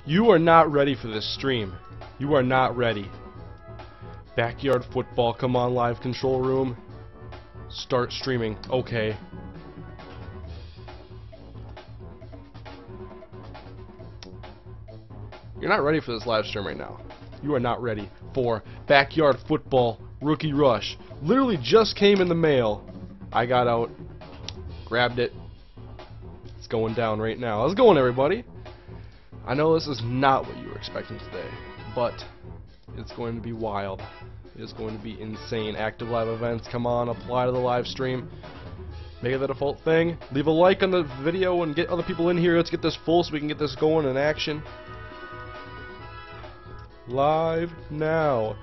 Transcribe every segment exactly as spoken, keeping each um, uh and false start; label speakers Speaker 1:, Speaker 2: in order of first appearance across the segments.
Speaker 1: You are not ready for this stream. You are not ready. Backyard football, come on, live control room. Start streaming. Okay. You're not ready for this live stream right now. You are not ready for Backyard Football Rookie Rush. Literally just came in the mail. I got out, grabbed it. It's going down right now. How's it going, everybody? I know this is not what you were expecting today, but it's going to be wild. It's going to be insane. Active live events, come on, apply to the live stream. Make it the default thing. Leave a like on the video and get other people in here. Let's get this full so we can get this going in action. Live now.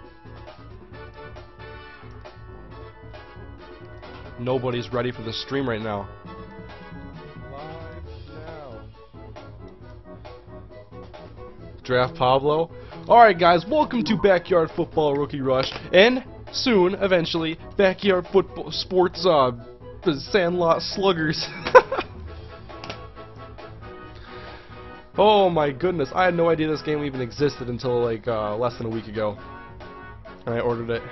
Speaker 1: Nobody's ready for the stream right now. Live now. Draft Pablo. Alright guys, welcome to Backyard Football Rookie Rush, and soon, eventually, Backyard Football Sports uh, Sandlot Sluggers. Oh my goodness, I had no idea this game even existed until like uh, less than a week ago. And I ordered it.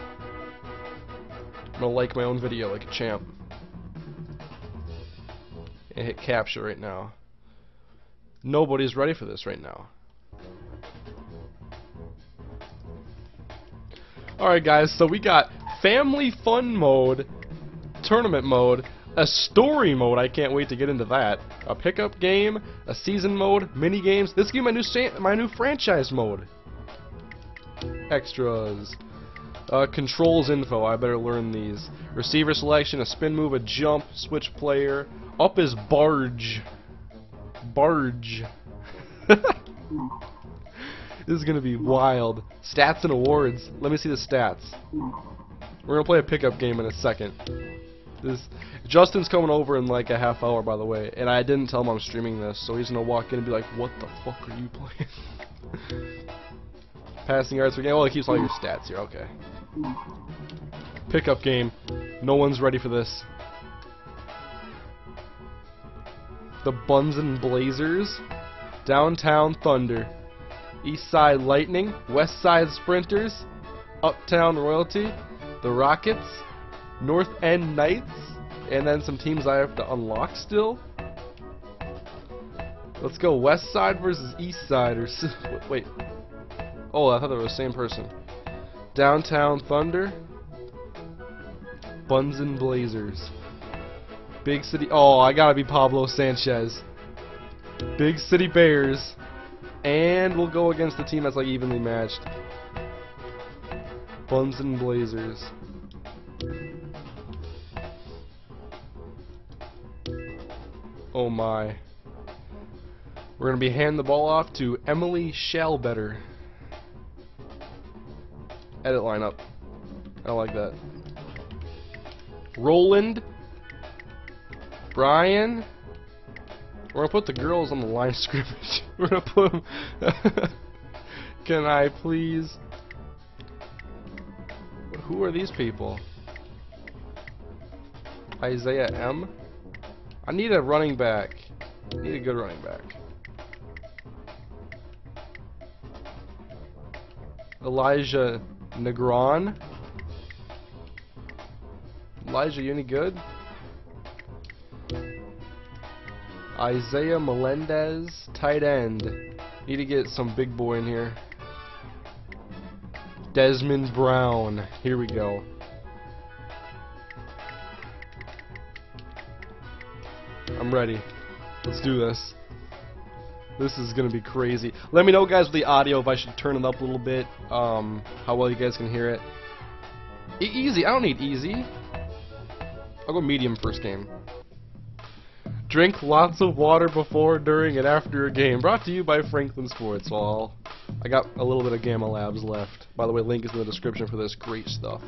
Speaker 1: I'm gonna like my own video like a champ. And hit capture right now. Nobody's ready for this right now. Alright guys, so we got family fun mode, tournament mode, a story mode, I can't wait to get into that, a pickup game, a season mode, mini games. This game my new my new franchise mode. Extras. Uh, controls info, I better learn these. Receiver selection, a spin move, a jump, switch player. Up is barge. Barge. This is gonna be wild. Stats and awards. Let me see the stats. We're gonna play a pickup game in a second. This Justin's coming over in like a half hour, by the way, and I didn't tell him I'm streaming this, so he's gonna walk in and be like, "What the fuck are you playing?" Passing yards per game. Well, it keeps all your stats here. Okay. Pickup game. No one's ready for this. The Buns and Blazers, Downtown Thunder, East Side Lightning, West Side Sprinters, Uptown Royalty, the Rockets, North End Knights, and then some teams I have to unlock still. Let's go West Side versus East Side, or wait. Oh, I thought they were the same person. Downtown Thunder, Buns and Blazers, Big City. Oh, I gotta be Pablo Sanchez. Big City Bears, and we'll go against the team that's like evenly matched. Buns and Blazers. Oh my. We're gonna be handing the ball off to Emily Shallbetter. Edit lineup. I like that. Roland. Brian. We're gonna put the girls on the line of scrimmage. We're gonna put them. Can I please? Who are these people? Isaiah M. I need a running back. I need a good running back. Elijah Negron. Elijah, you any good? Isaiah Melendez, tight end. Need to get some big boy in here. Desmond Brown. Here we go. I'm ready. Let's do this. This is gonna be crazy. Let me know, guys, with the audio if I should turn it up a little bit. Um, how well you guys can hear it. E easy. I don't need easy. I'll go medium first game. Drink lots of water before, during, and after a game. Brought to you by Franklin Sports. Well, I got a little bit of Gamma Labs left. By the way, link is in the description for this great stuff.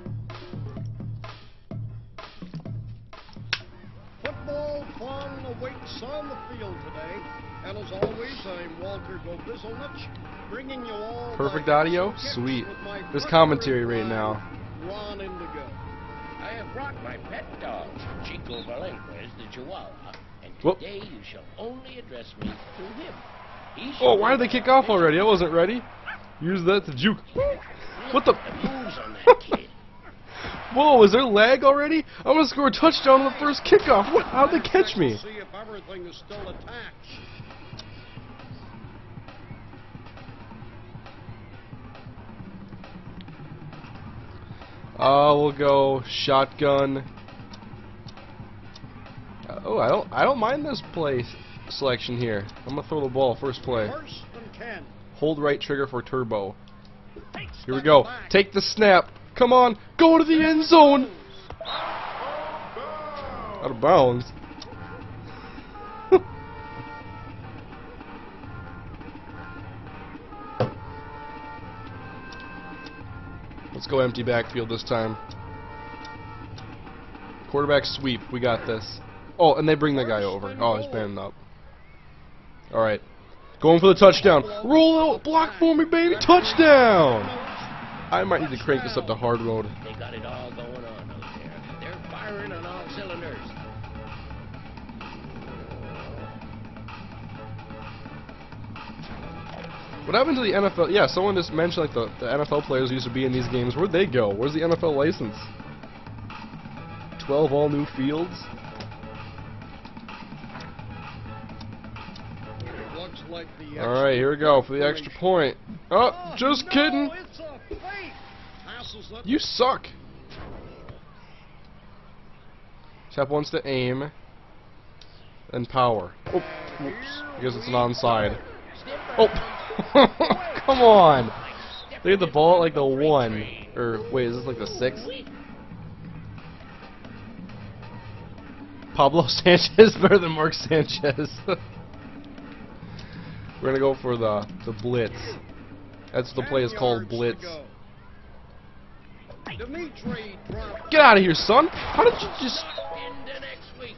Speaker 2: Football fun awaits on the field today. And as always, I'm Walter Gobizelnich, bringing you all
Speaker 1: perfect audio? Sweet. There's commentary right now.
Speaker 2: Ron Indigo.
Speaker 3: I have brought my pet dog, Chico Valenquez, the Chihuahua, and
Speaker 1: Whoop.
Speaker 3: today you shall only address me through him. He
Speaker 1: Oh,
Speaker 3: should
Speaker 1: why did they kick off already? I wasn't ready. Use that to juke. What the?
Speaker 3: moves on that kid.
Speaker 1: Whoa, is there lag already? I'm gonna score a touchdown on the first kickoff. What? How'd they catch me?
Speaker 2: See if everything is still attached.
Speaker 1: Uh, we'll go shotgun. Uh, oh, I don't, I don't mind this play selection here. I'm gonna throw the ball first play.
Speaker 2: First and ten.
Speaker 1: Hold right trigger for turbo. Here we go. Take the snap. Come on, go to the end zone. Out of bounds. Let's go empty backfield this time. Quarterback sweep. We got this. Oh, and they bring the guy over. Oh, he's banding up. Alright. Going for the touchdown. Roll out. Block for me, baby. Touchdown. I might need to crank this up to hard mode.
Speaker 3: They got it all going on out there. They're firing on all cylinders.
Speaker 1: What happened to the N F L? Yeah, someone just mentioned like the, the N F L players used to be in these games. Where'd they go? Where's the N F L license? twelve all new fields?
Speaker 2: Looks like the
Speaker 1: Alright, here we go for the extra point. Oh,
Speaker 2: Oh,
Speaker 1: just
Speaker 2: no,
Speaker 1: kidding.
Speaker 2: It's a fake. Passes it.
Speaker 1: You suck. Tap once to aim. Then power. Oh, whoops. I guess it's an onside. Oh, come on. They had the ball at like the one. Or, wait, is this like the six? Pablo Sanchez better than Mark Sanchez. We're gonna go for the the blitz. That's the play is called blitz.
Speaker 2: Dimitri dropped.
Speaker 1: Get out of here, son! How did you just?
Speaker 3: Into next week.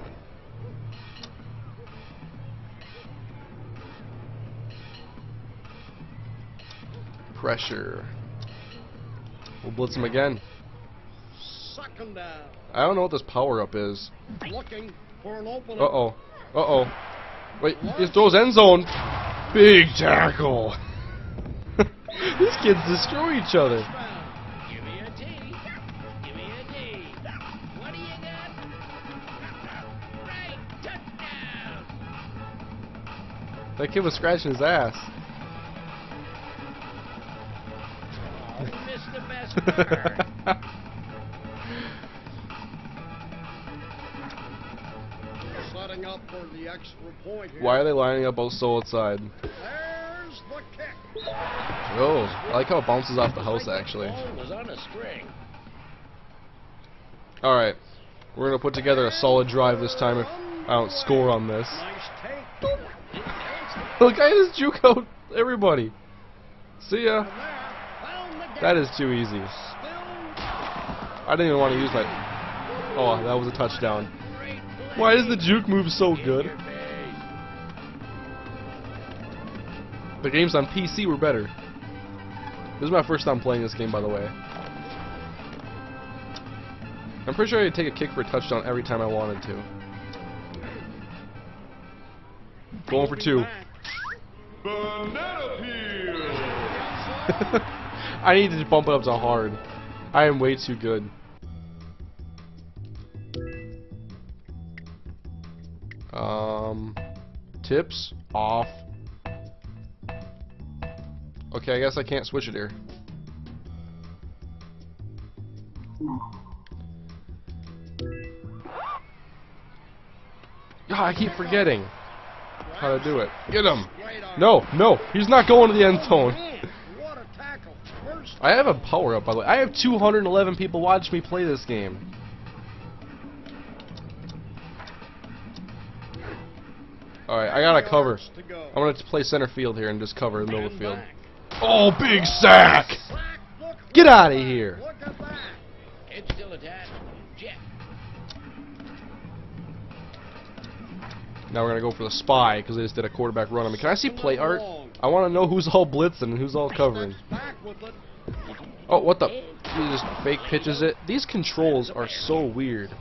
Speaker 1: Pressure. We'll blitz him again.
Speaker 2: Second down.
Speaker 1: I don't know what this power up is.
Speaker 2: Looking for an opening.
Speaker 1: Uh oh. Uh oh. Wait, he throws end zone. Big tackle. These kids destroy each other.
Speaker 3: Give me a T. Give me a D. What do you got? Right, touchdown.
Speaker 1: That kid was scratching his ass.
Speaker 3: Oh, we missed the best part.
Speaker 2: Setting up for the extra point here.
Speaker 1: Why are they lining up both so outside?
Speaker 2: There's the kick.
Speaker 1: Oh, I like how it bounces off the house actually.
Speaker 3: Ball was on a string.
Speaker 1: Alright. We're gonna put together a solid drive this time if I don't score on this.
Speaker 2: Nice take.
Speaker 1: Look, I just juke out everybody. See ya.
Speaker 2: And there, found the gap.
Speaker 1: That is too easy.
Speaker 2: Still
Speaker 1: I didn't even want to use my... Oh, that was a touchdown. Why is the juke move so good? The games on P C were better. This is my first time playing this game, by the way. I'm pretty sure I could take a kick for a touchdown every time I wanted to. Going for two.
Speaker 4: Banana peel.
Speaker 1: I need to bump it up to hard. I am way too good. Um, tips off. Okay, I guess I can't switch it here. Ah, I keep forgetting how to do it. Get him! No, no, he's not going to the end zone.
Speaker 2: what a tackle. First
Speaker 1: I have a power up, by the way. I have two hundred eleven people watch me play this game. Alright, I gotta cover.
Speaker 2: to go.
Speaker 1: I'm gonna play center field here and just cover the middle of the field.
Speaker 2: Back.
Speaker 1: Oh, big sack!
Speaker 2: Sack. Look,
Speaker 1: Get out of here!
Speaker 2: look at that.
Speaker 3: It's still attached. Jet.
Speaker 1: Now we're gonna go for the spy because they just did a quarterback run on me. Can I see play art? I want to know who's all blitzing and who's all covering.
Speaker 2: Back with it.
Speaker 1: Oh, what the? He just fake pitches it. These controls are so weird.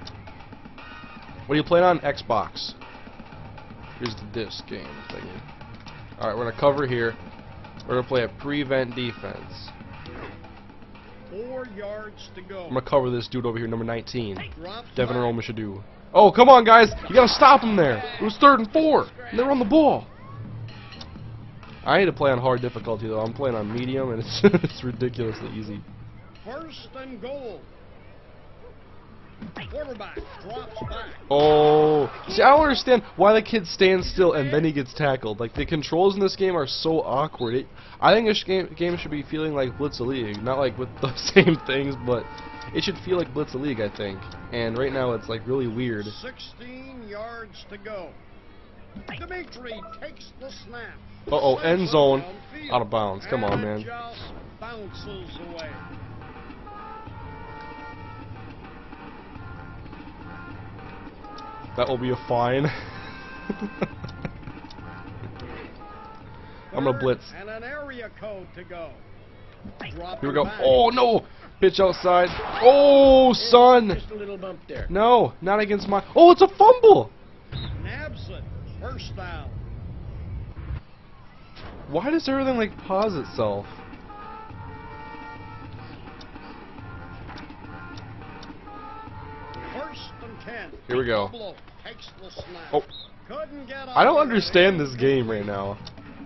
Speaker 1: What are you playing on? Xbox. Here's the disc game thingy. Alright, we're gonna cover here. We're gonna play a prevent defense.
Speaker 2: Four yards to go.
Speaker 1: I'm gonna cover this dude over here, number nineteen.
Speaker 2: Drops
Speaker 1: Devin
Speaker 2: back.
Speaker 1: Roma should do. Oh, come on, guys! You gotta stop him there! It was third and four! And they were on the ball! I need to play on hard difficulty, though. I'm playing on medium, and it's, it's ridiculously easy.
Speaker 2: First and goal. Quarterback drops back.
Speaker 1: Oh, see, I don't understand why the kid stands still and then he gets tackled. Like, the controls in this game are so awkward. It, I think this game, game should be feeling like Blitz a League. Not like with the same things, but it should feel like Blitz a League, I think. And right now it's like really weird.
Speaker 2: sixteen yards to go. Dimitri takes the snap.
Speaker 1: Uh-oh, end zone.
Speaker 2: Downfield.
Speaker 1: Out of bounds. Come on,
Speaker 2: And
Speaker 1: man.
Speaker 2: it just bounces away.
Speaker 1: That will be a fine. I'm gonna blitz.
Speaker 2: And an area code to go. Drop
Speaker 1: Here we go.
Speaker 2: back.
Speaker 1: Oh, no! Pitch outside. Oh, son!
Speaker 3: Just a little bump there.
Speaker 1: No, not against my... Oh, it's a fumble!
Speaker 2: Nabs it. First down.
Speaker 1: Why does everything, like, pause itself?
Speaker 2: First and ten.
Speaker 1: Here we go.
Speaker 2: Pablo takes the snap.
Speaker 1: Oh.
Speaker 2: Couldn't get
Speaker 1: I don't
Speaker 2: up.
Speaker 1: understand this game right now.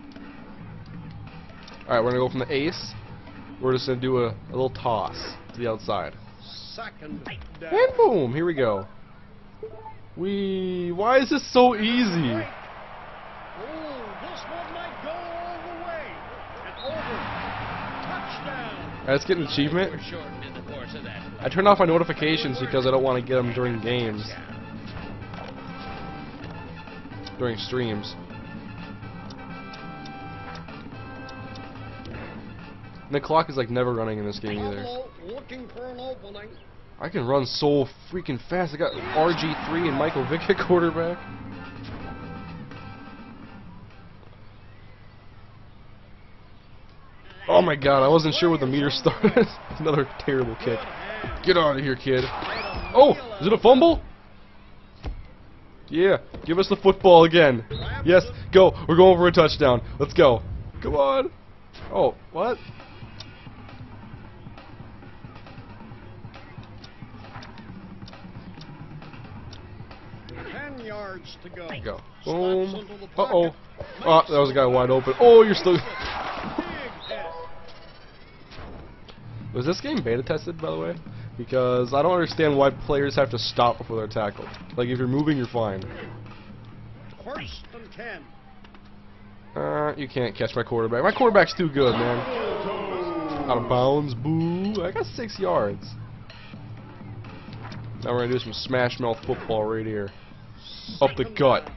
Speaker 1: Alright, we're gonna go from the ace. We're just gonna do a, a little toss to the outside.
Speaker 2: Second down.
Speaker 1: And boom! Here we go. We. Why is this so easy?
Speaker 2: Oh, this one might go all the way. And over. Touchdown.
Speaker 1: Let's get an achievement.
Speaker 3: We're shortened in the course of that.
Speaker 1: I turned off my notifications because I don't want to get them during games, during streams. And the clock is like never running in this game either.
Speaker 2: Pablo looking for an opening.
Speaker 1: I can run so freaking fast. I got R G three and Michael Vick at quarterback. Oh my god, I wasn't sure where the meter started. Another terrible kick. Get out of here, kid. Oh, is it a fumble? Yeah, give us the football again. Yes, go. We're going for a touchdown. Let's go. Come on. Oh, what?
Speaker 2: Ten yards to go.
Speaker 1: Go.
Speaker 2: Slaps
Speaker 1: Boom.
Speaker 2: into the
Speaker 1: Uh oh.
Speaker 2: pocket.
Speaker 1: Oh, that was a guy wide open. Oh, you're still.
Speaker 2: Big hit.
Speaker 1: Was this game beta tested, by the way? Because I don't understand why players have to stop before they're tackled. Like, if you're moving, you're fine.
Speaker 2: First and ten.
Speaker 1: Uh, you can't catch my quarterback. My quarterback's too good, man. Out of bounds. Boo. I got six yards. Now we're going to do some smash mouth football right here. Up the gut.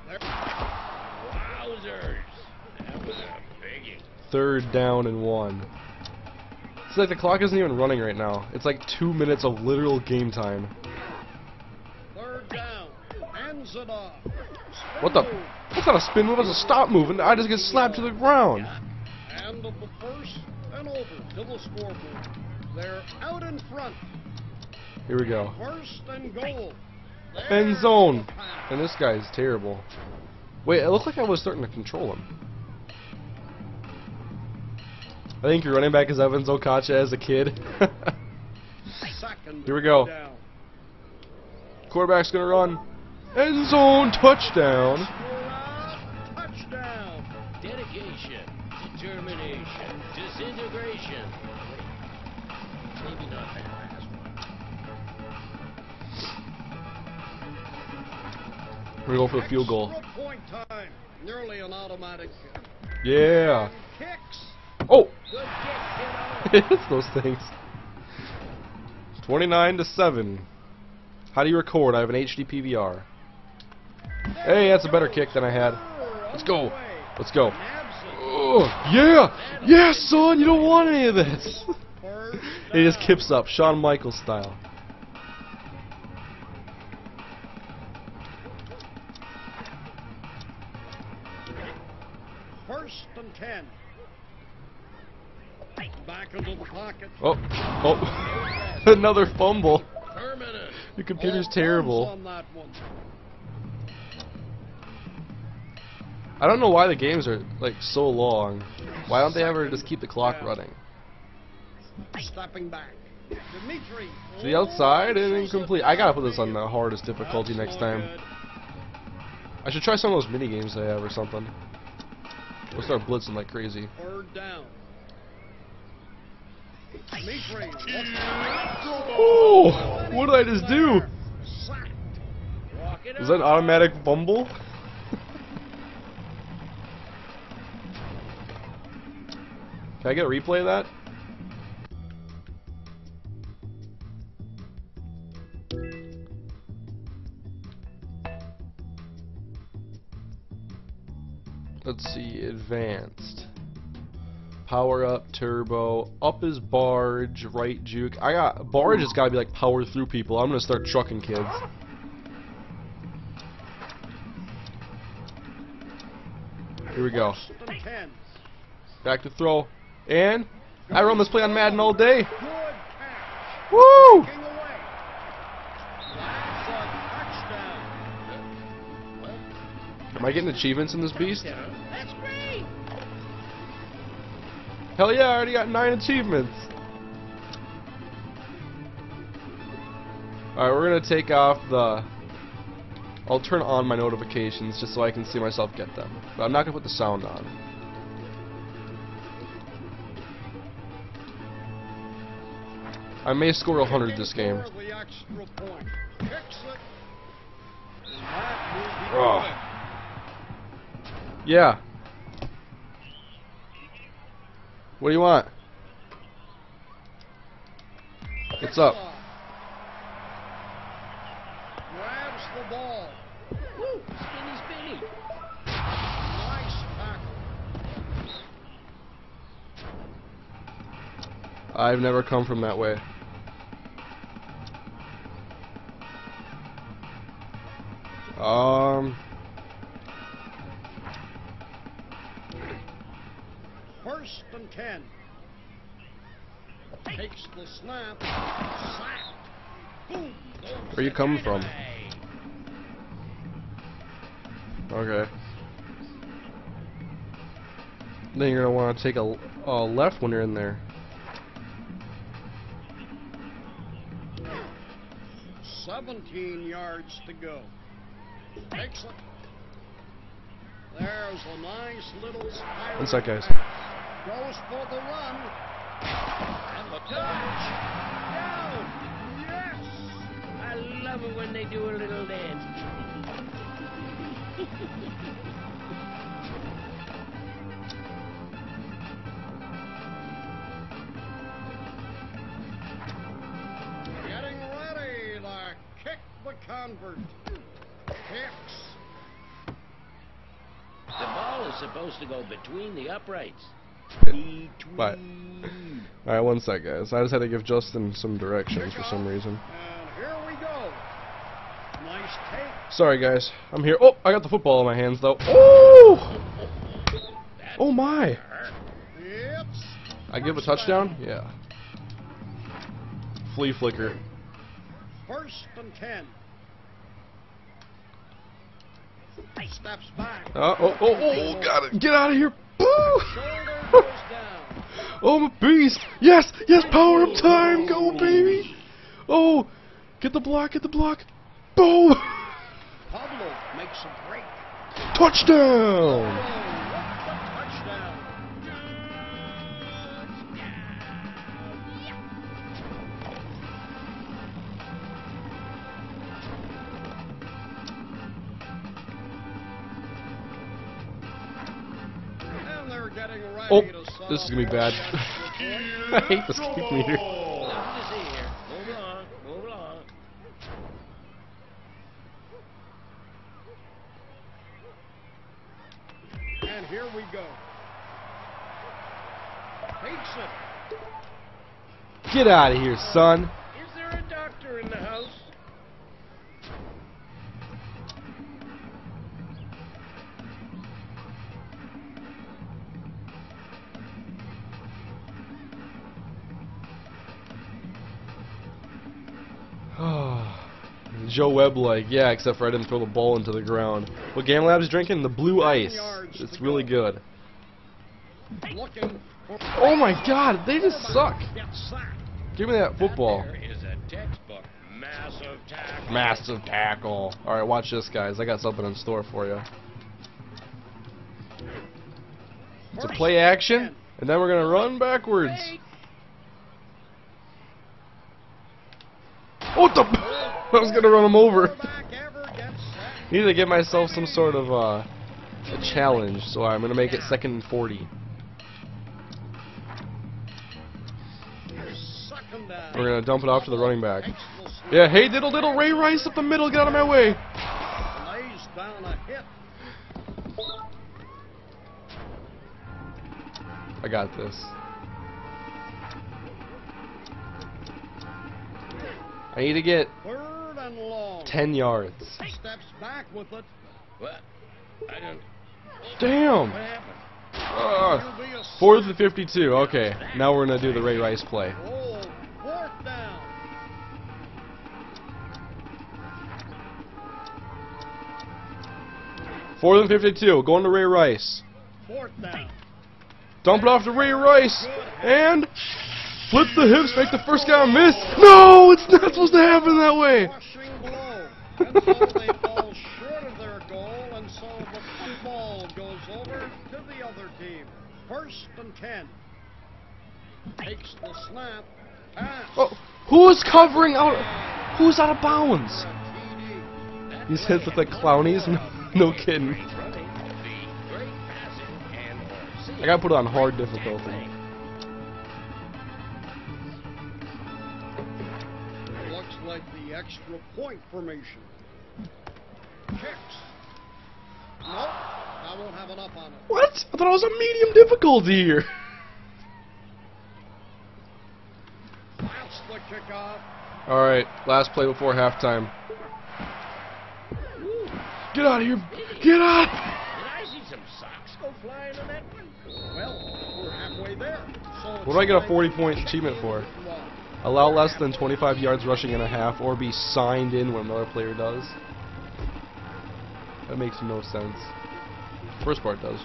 Speaker 3: Wowzers. That was a biggie.
Speaker 1: Third down and one. It's like the clock isn't even running right now. It's like two minutes of literal game time.
Speaker 2: Third down. Ends it off.
Speaker 1: What the? That's not a spin move, that's a stop move, and I just get slapped to the ground.
Speaker 2: End of the first and over to the scoreboard. They're out in front.
Speaker 1: Here we go.
Speaker 2: First and goal.
Speaker 1: End
Speaker 2: There's
Speaker 1: zone.
Speaker 2: the pass.
Speaker 1: And this guy's terrible. Wait, it looked like I was starting to control him. I think your running back is Evans Okacha as a kid.
Speaker 2: Second
Speaker 1: Here we go.
Speaker 2: down.
Speaker 1: Quarterback's gonna run. End zone touchdown.
Speaker 2: Score, touchdown.
Speaker 3: Dedication, determination, disintegration. Maybe not that last one.
Speaker 1: We're gonna go for the field goal.
Speaker 2: Extra point time. Nearly an automatic kick.
Speaker 1: Yeah.
Speaker 2: Kicks.
Speaker 1: Oh!
Speaker 3: Good kick, kiddo.
Speaker 1: It's those things. twenty-nine to seven. How do you record? I have an H D P V R. Hey, that's a better kick than I had. Let's go. Let's go. Oh, yeah! Yeah, son! You don't want any of this! He just kips up, Shawn Michaels style.
Speaker 2: First and ten. Back into the pocket.
Speaker 1: Oh, oh. Another fumble.
Speaker 3: Permanent.
Speaker 1: Your computer's
Speaker 2: All
Speaker 1: terrible.
Speaker 2: thumbs on that one.
Speaker 1: I don't know why the games are like so long. Why don't they ever just keep the clock running?
Speaker 2: Stepping back. Dimitri.
Speaker 1: To the outside and incomplete. I gotta put this on the hardest difficulty
Speaker 2: That's
Speaker 1: next
Speaker 2: no
Speaker 1: time.
Speaker 2: good.
Speaker 1: I should try some of those mini games they have or something. We'll start blitzing like crazy.
Speaker 2: Third down. Dimitri.
Speaker 1: Oh! What did I just do?
Speaker 2: Sacked.
Speaker 3: Walk it
Speaker 1: Is that an
Speaker 3: up.
Speaker 1: automatic fumble? Can I get a replay of that? Let's see, advanced. Power up, turbo, up is barge, right juke. I got barge has gotta be like power through people. I'm gonna start trucking kids. Here we go.
Speaker 2: First and ten.
Speaker 1: Back to throw. And I run this play on Madden all day.
Speaker 2: Good catch.
Speaker 1: Woo!
Speaker 2: Breaking away. That's a touchdown.
Speaker 1: Am I getting achievements in this beast?
Speaker 3: That's great.
Speaker 1: Hell yeah, I already got nine achievements. Alright, we're gonna take off the... I'll turn on my notifications just so I can see myself get them. But I'm not gonna put the sound on. I may score a hundred this game.
Speaker 2: For the extra point. Kicks it. That will be
Speaker 1: Oh.
Speaker 2: good.
Speaker 1: Yeah. What do you want? What's up?
Speaker 2: Grabs the ball.
Speaker 3: Woo! Spinny, spinny.
Speaker 2: Nice tackle.
Speaker 1: I've never come from that way. Um...
Speaker 2: First and ten. Takes the snap. Sacked. Boom. Goes
Speaker 1: Where you coming from?
Speaker 3: Hey.
Speaker 1: Okay. Then you're gonna want to take a, a left when you're in there.
Speaker 2: seventeen yards to go. Takes it. There's a nice little spiral.
Speaker 1: One sec, guys.
Speaker 2: Goes for the run.
Speaker 3: And the touch.
Speaker 2: Down. Yes.
Speaker 3: I love it when they do a little dance.
Speaker 2: Getting ready to kick the convert. Kicks.
Speaker 3: The ball is supposed to go between the uprights.
Speaker 1: But alright, one sec, guys. I just had to give Justin some directions for some reason.
Speaker 2: And here we go. Nice take.
Speaker 1: Sorry, guys. I'm here. Oh, I got the football in my hands, though. Oh! Oh my!
Speaker 2: It's
Speaker 1: I give a touchdown? Yeah. Flea flicker.
Speaker 2: first and ten. Steps back.
Speaker 1: Uh, oh, oh, oh, got it. Get out of here. Boo!
Speaker 2: Shoulder goes down.
Speaker 1: Oh, I'm a beast. Yes, yes, power up time. Go, baby. Oh, get the block, get the block. Boom!
Speaker 2: Pablo makes a break.
Speaker 1: Touchdown!
Speaker 2: Oh, what a touchdown. And they're getting ready
Speaker 1: Oh,
Speaker 2: to set
Speaker 1: this is
Speaker 2: up
Speaker 1: gonna be bad.
Speaker 2: their
Speaker 1: I hate this kick meter.
Speaker 3: Nothing to see here. Move along, move along.
Speaker 2: And here we go. Takes it.
Speaker 1: Get out of here, son.
Speaker 3: Is there a doctor in the house?
Speaker 1: Joe Webb-like. Yeah, except for I didn't throw the ball into the ground. What Game Lab's drinking? The Blue Ice. It's really good. Oh my God, they just suck. Give me that football.
Speaker 3: There is a textbook. Massive tackle.
Speaker 1: Massive tackle. Alright, watch this, guys. I got something in store for you. It's a play action, and then we're going to run backwards. What the? I was going to run him over. Need to give myself some sort of uh, a challenge, so I'm going to make it second and forty. We're going to dump it off to the running back. Yeah, hey, diddle diddle, Ray Rice up the middle, get out of my way. I got this. I need to get ten yards.
Speaker 2: Steps back with it.
Speaker 3: What? I don't.
Speaker 1: Damn.
Speaker 3: What happened?
Speaker 1: Uh, fourth and fifty-two. Okay, now we're gonna do the Ray Rice play.
Speaker 2: Oh, fourth down.
Speaker 1: Fourth and fifty-two. Going to Ray Rice.
Speaker 2: Fourth down.
Speaker 1: Dump it off to Ray Rice and flip the hips, make the first guy miss. No, it's not supposed to happen that way.
Speaker 2: Crushing blow. And so they fall short of their goal, and so the football goes over to the other team. First and ten. Takes the snap. Pass.
Speaker 1: Oh, who's covering out? Who's out of bounds? These hits look like clownies. No, no kidding. I gotta put it on hard difficulty.
Speaker 2: Looks like the extra point formation. Kicks. Nope, I won't have enough on it.
Speaker 1: What? I thought it was a medium difficulty here.
Speaker 2: That's the kickoff.
Speaker 1: Alright, last play before halftime. Get out of here! Get out!
Speaker 3: Did I see some socks go flying on that one?
Speaker 2: Well, we're halfway there. So
Speaker 1: What do I get a forty point achievement for? Allow less than twenty-five yards rushing and a half, or be signed in when another player does. That makes no sense. First part does.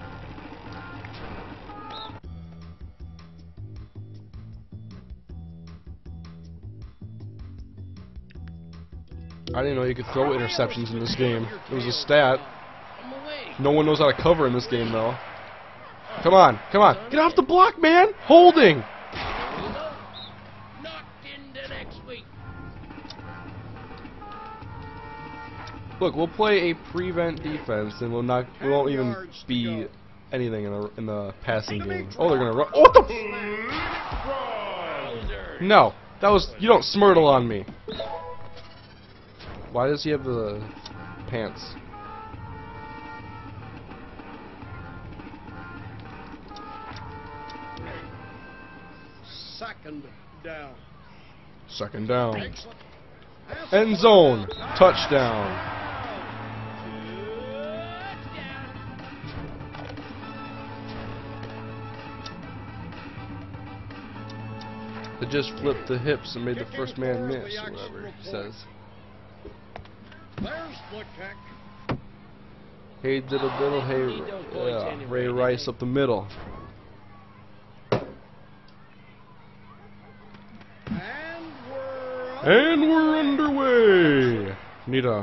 Speaker 1: I didn't know you could throw interceptions in this game. It was a stat. No one knows how to cover in this game, though. Come on, come on. Get off the block, man! Holding!
Speaker 3: Knocked into next week.
Speaker 1: Look, we'll play a prevent defense, and we'll not. We won't even be anything in the in the passing game. Oh, they're gonna run. Oh, what the? F no, that was. You don't Smurtle on me. Why does he have the pants?
Speaker 2: Second down.
Speaker 1: Second down.
Speaker 2: Excellent.
Speaker 1: End zone. Touchdown. They just flipped the hips and made the first man miss, or whatever he says.
Speaker 2: There's the kick.
Speaker 1: Hey diddle diddle, hey yeah, Ray Rice up the middle.
Speaker 2: And we're
Speaker 1: And we're underway. Need a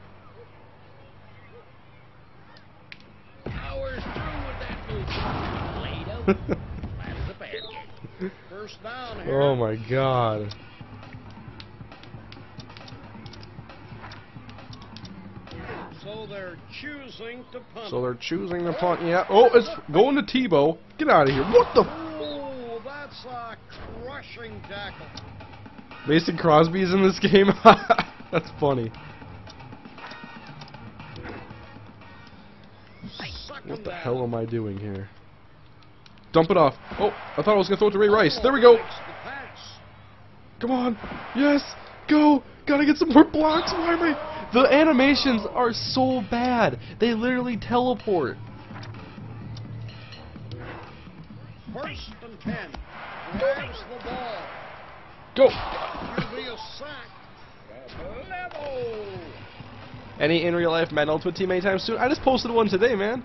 Speaker 3: Powers through with that move. Laid out. Flat as a pancake.
Speaker 2: first down here.
Speaker 1: Oh my God.
Speaker 2: So they're choosing to punt.
Speaker 1: So they're choosing to punt. Yeah. Oh, it's going to Tebow. Get out of here. What the?
Speaker 2: Oh, that's a crushing tackle.
Speaker 1: Mason Crosby's in this game? That's funny.
Speaker 2: Second
Speaker 1: What the
Speaker 2: down.
Speaker 1: hell am I doing here? Dump it off. Oh, I thought I was going to throw it to Ray Rice. There we go.
Speaker 2: Makes the pass.
Speaker 1: Come on. Yes. Go. Gotta get some more blocks. Why am I... The animations are so bad. They literally teleport.
Speaker 2: First and ten. Grabs the ball.
Speaker 1: Go.
Speaker 2: Should be a sack. Level.
Speaker 1: Any in real life Madden Ultimate Team anytime soon? I just posted one today, man.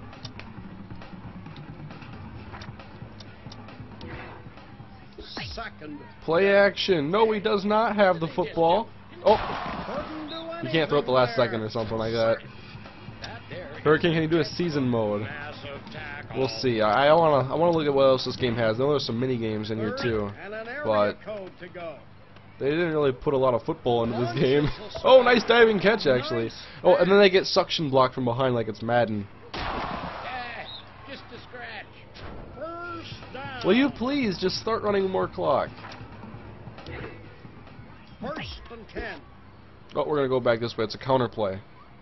Speaker 2: Second.
Speaker 1: Play action. No, he does not have the football. Oh,
Speaker 2: Couldn't do
Speaker 1: you can't throw it the last
Speaker 2: anything
Speaker 1: second
Speaker 2: there.
Speaker 1: or something like that.
Speaker 3: Not there.
Speaker 1: Hurricane, can you do a season mode?
Speaker 2: Massive tackle.
Speaker 1: We'll see. I, I wanna I wanna look at what else this game has. I know there's some mini games in here
Speaker 2: Third
Speaker 1: too,
Speaker 2: and an area
Speaker 1: but
Speaker 2: code to go.
Speaker 1: they didn't really put a lot of football into this game. Oh, nice diving catch actually. Oh, and then they get suction blocked from behind like it's Madden.
Speaker 3: Ah, just a scratch.
Speaker 2: First down.
Speaker 1: Will you please just start running more clock?
Speaker 2: First and ten.
Speaker 1: Oh, we're gonna go back this way. It's a counter play.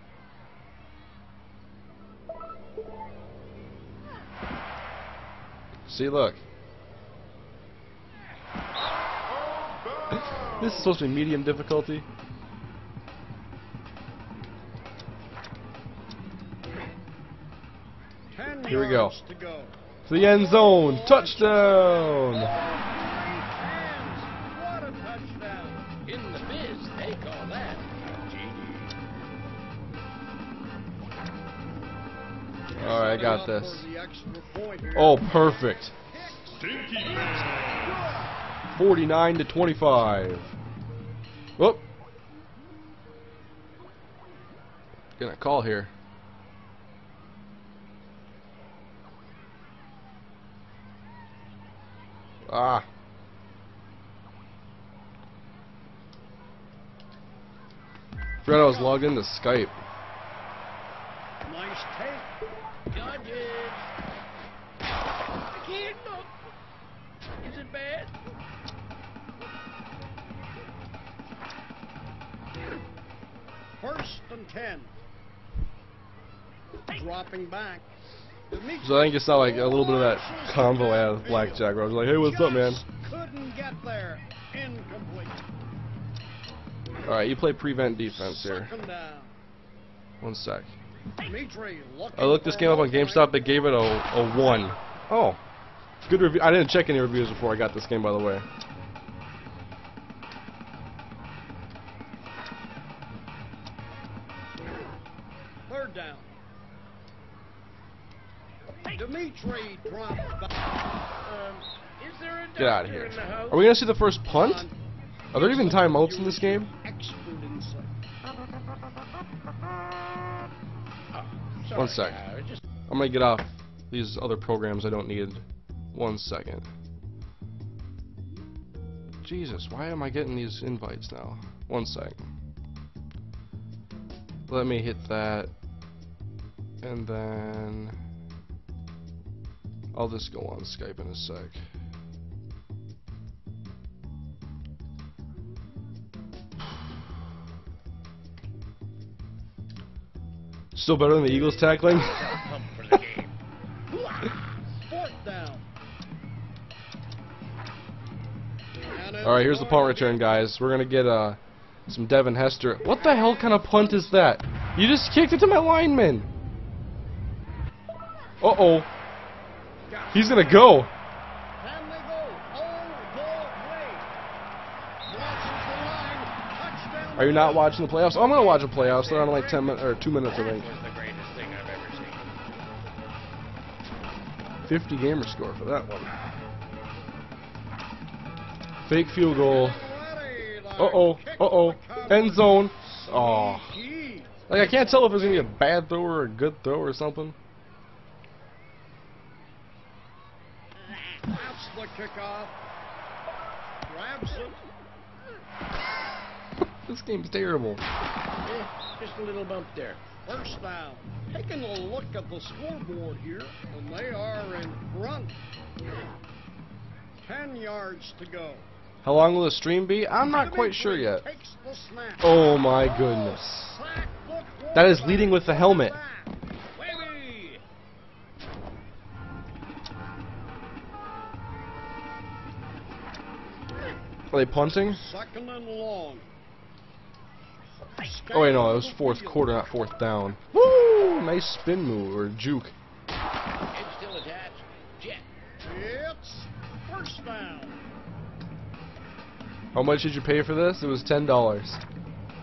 Speaker 1: See, look. This is supposed to be medium difficulty.
Speaker 2: Ten
Speaker 1: Here we go.
Speaker 2: yards to go.
Speaker 1: To the end zone. Touchdown!
Speaker 2: Hands. What a touchdown.
Speaker 3: In the biz, they call that G D.
Speaker 1: Alright, I got
Speaker 2: Up
Speaker 1: this.
Speaker 2: for the extra point here.
Speaker 1: Oh, perfect. forty-nine to twenty-five. Whoop. Gonna call here. Ah. Forgot I was logged into Skype.
Speaker 2: Nice take.
Speaker 3: Dodge it. I can't look. Is it bad?
Speaker 2: First and ten. Dropping back.
Speaker 1: So I think it's not like a little bit of that convo out of Blackjack where I was like, hey, what's up, man?
Speaker 2: Just couldn't get there. Incomplete.
Speaker 1: Alright, you play prevent defense here.
Speaker 2: Second down.
Speaker 1: One sec.
Speaker 2: Dimitri looking
Speaker 1: I looked this
Speaker 2: for
Speaker 1: game up on
Speaker 2: an opening.
Speaker 1: GameStop. They gave it a, a one. Oh. Good review. I didn't check any reviews before I got this game, by the way.
Speaker 2: Third down. Dimitri dropped back.
Speaker 3: Um, is there a
Speaker 1: Get out of
Speaker 3: doctor
Speaker 1: here.
Speaker 3: in the house?
Speaker 1: Are we going to see the first punt? Are there even timeouts in this game?
Speaker 2: Expert insight.
Speaker 3: Oh, sorry,
Speaker 1: One sec.
Speaker 3: I was just
Speaker 1: I'm going to get off these other programs I don't need. One second. Jesus, why am I getting these invites now? One sec. Let me hit that. And then I'll just go on Skype in a sec. Still better than the Eagles tackling?
Speaker 3: pump for the game.
Speaker 2: Fourth down.
Speaker 1: Alright, here's the punt return, guys. We're gonna get uh, some Devin Hester. What the hell kind of punt is that? You just kicked it to my lineman! Uh-oh. He's gonna go.
Speaker 2: Can they go all the way? Crosses the line. Touchdown.
Speaker 1: Are you not watching the playoffs? Oh, I'm gonna watch the playoffs. They're on like ten minutes or two minutes, I
Speaker 3: That
Speaker 1: think.
Speaker 3: was the greatest thing I've ever seen.
Speaker 1: fifty gamer score for that one. Fake field goal. Uh-oh. Uh-oh. End zone. Oh. Like, I can't tell if it's gonna be a bad throw or a good throw or something.
Speaker 2: That's the kickoff. Grabs it.
Speaker 1: This game's terrible.
Speaker 3: Eh, just a little bump there.
Speaker 2: First down. Taking a look at the scoreboard here, and they are in front. Ten yards to go.
Speaker 1: How long will the stream be? I'm not quite sure yet.
Speaker 2: Takes the snap.
Speaker 1: Oh my goodness.
Speaker 2: Sack the
Speaker 1: That is leading with the helmet.
Speaker 3: Wavy!
Speaker 1: Are they punting?
Speaker 2: Second and long.
Speaker 1: Oh wait, no, it was fourth quarter, not fourth down. Woo! Nice spin move, or juke.
Speaker 3: Head still attached. Jet.
Speaker 2: It's first down.
Speaker 1: How much did you pay for this? It was ten dollars.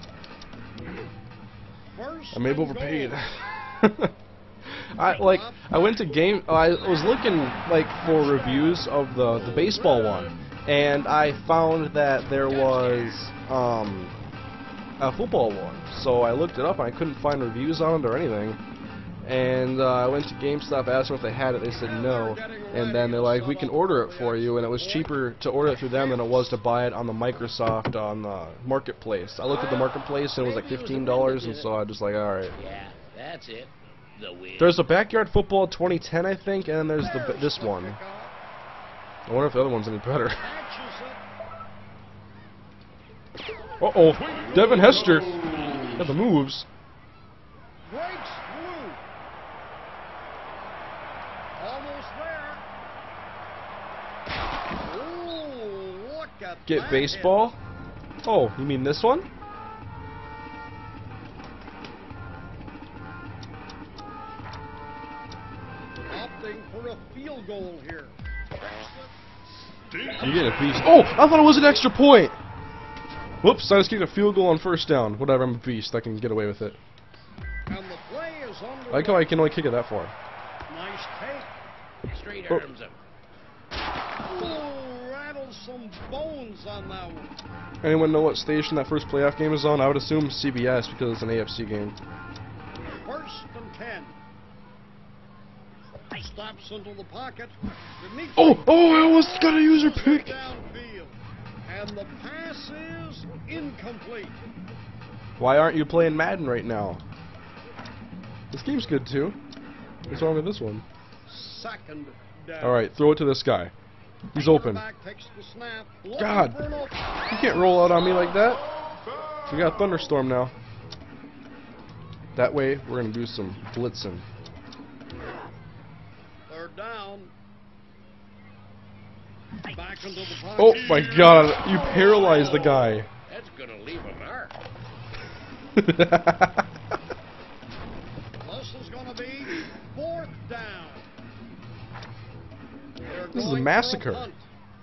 Speaker 2: First
Speaker 1: I may have
Speaker 2: and
Speaker 1: overpaid.
Speaker 2: goal.
Speaker 1: I like I went to game I was looking like for reviews of the the baseball one, and I found that there was um a football one. So I looked it up and I couldn't find reviews on it or anything. And uh, I went to GameStop, asked them if they had it. They said no. And then they're like, we can order it for you. And it was cheaper to order it through them than it was to buy it on the Microsoft on the marketplace. I looked at the marketplace and it was like fifteen dollars, and so I just like, all right.
Speaker 3: Yeah, that's it. The win.
Speaker 1: There's the Backyard Football twenty ten, I think, and then there's the this one. I wonder if the other one's any better. Uh oh, Devin Hester got the moves.
Speaker 2: Breaks through. Almost there. Ooh, look at
Speaker 1: Get
Speaker 2: that
Speaker 1: baseball. Oh, you mean this one?
Speaker 2: Opting for a field goal here.
Speaker 1: You get a beast. Oh, I thought it was an extra point. Whoops, I just kicked a field goal on first down. Whatever, I'm a beast. I can get away with it.
Speaker 2: And the play is
Speaker 1: I like how I can only kick it that far.
Speaker 2: Nice take.
Speaker 3: Straight
Speaker 1: Oh.
Speaker 3: arms him.
Speaker 2: Ooh, rattled some bones on that one.
Speaker 1: Anyone know what station that first playoff game is on? I would assume C B S because it's an A F C game.
Speaker 2: First and ten. Stops into the pocket. Beneath
Speaker 1: Oh, oh, I almost got a user pick.
Speaker 2: downfield. And the pass is incomplete.
Speaker 1: Why aren't you playing Madden right now? This game's good too. What's wrong with this one?
Speaker 2: Second down.
Speaker 1: Alright, throw it to this guy. He's open.
Speaker 2: Quarterback takes the snap, looking
Speaker 1: God,
Speaker 2: for an open-
Speaker 1: you can't roll out on me like that. We got a thunderstorm now. That way, we're gonna do some blitzing.
Speaker 2: Third down. Back into the pocket.
Speaker 1: Oh my God! You paralyzed the guy.
Speaker 3: That's gonna leave a mark.
Speaker 2: This is going to be fourth down. They're
Speaker 1: This is a
Speaker 2: going for
Speaker 1: massacre.
Speaker 2: punt.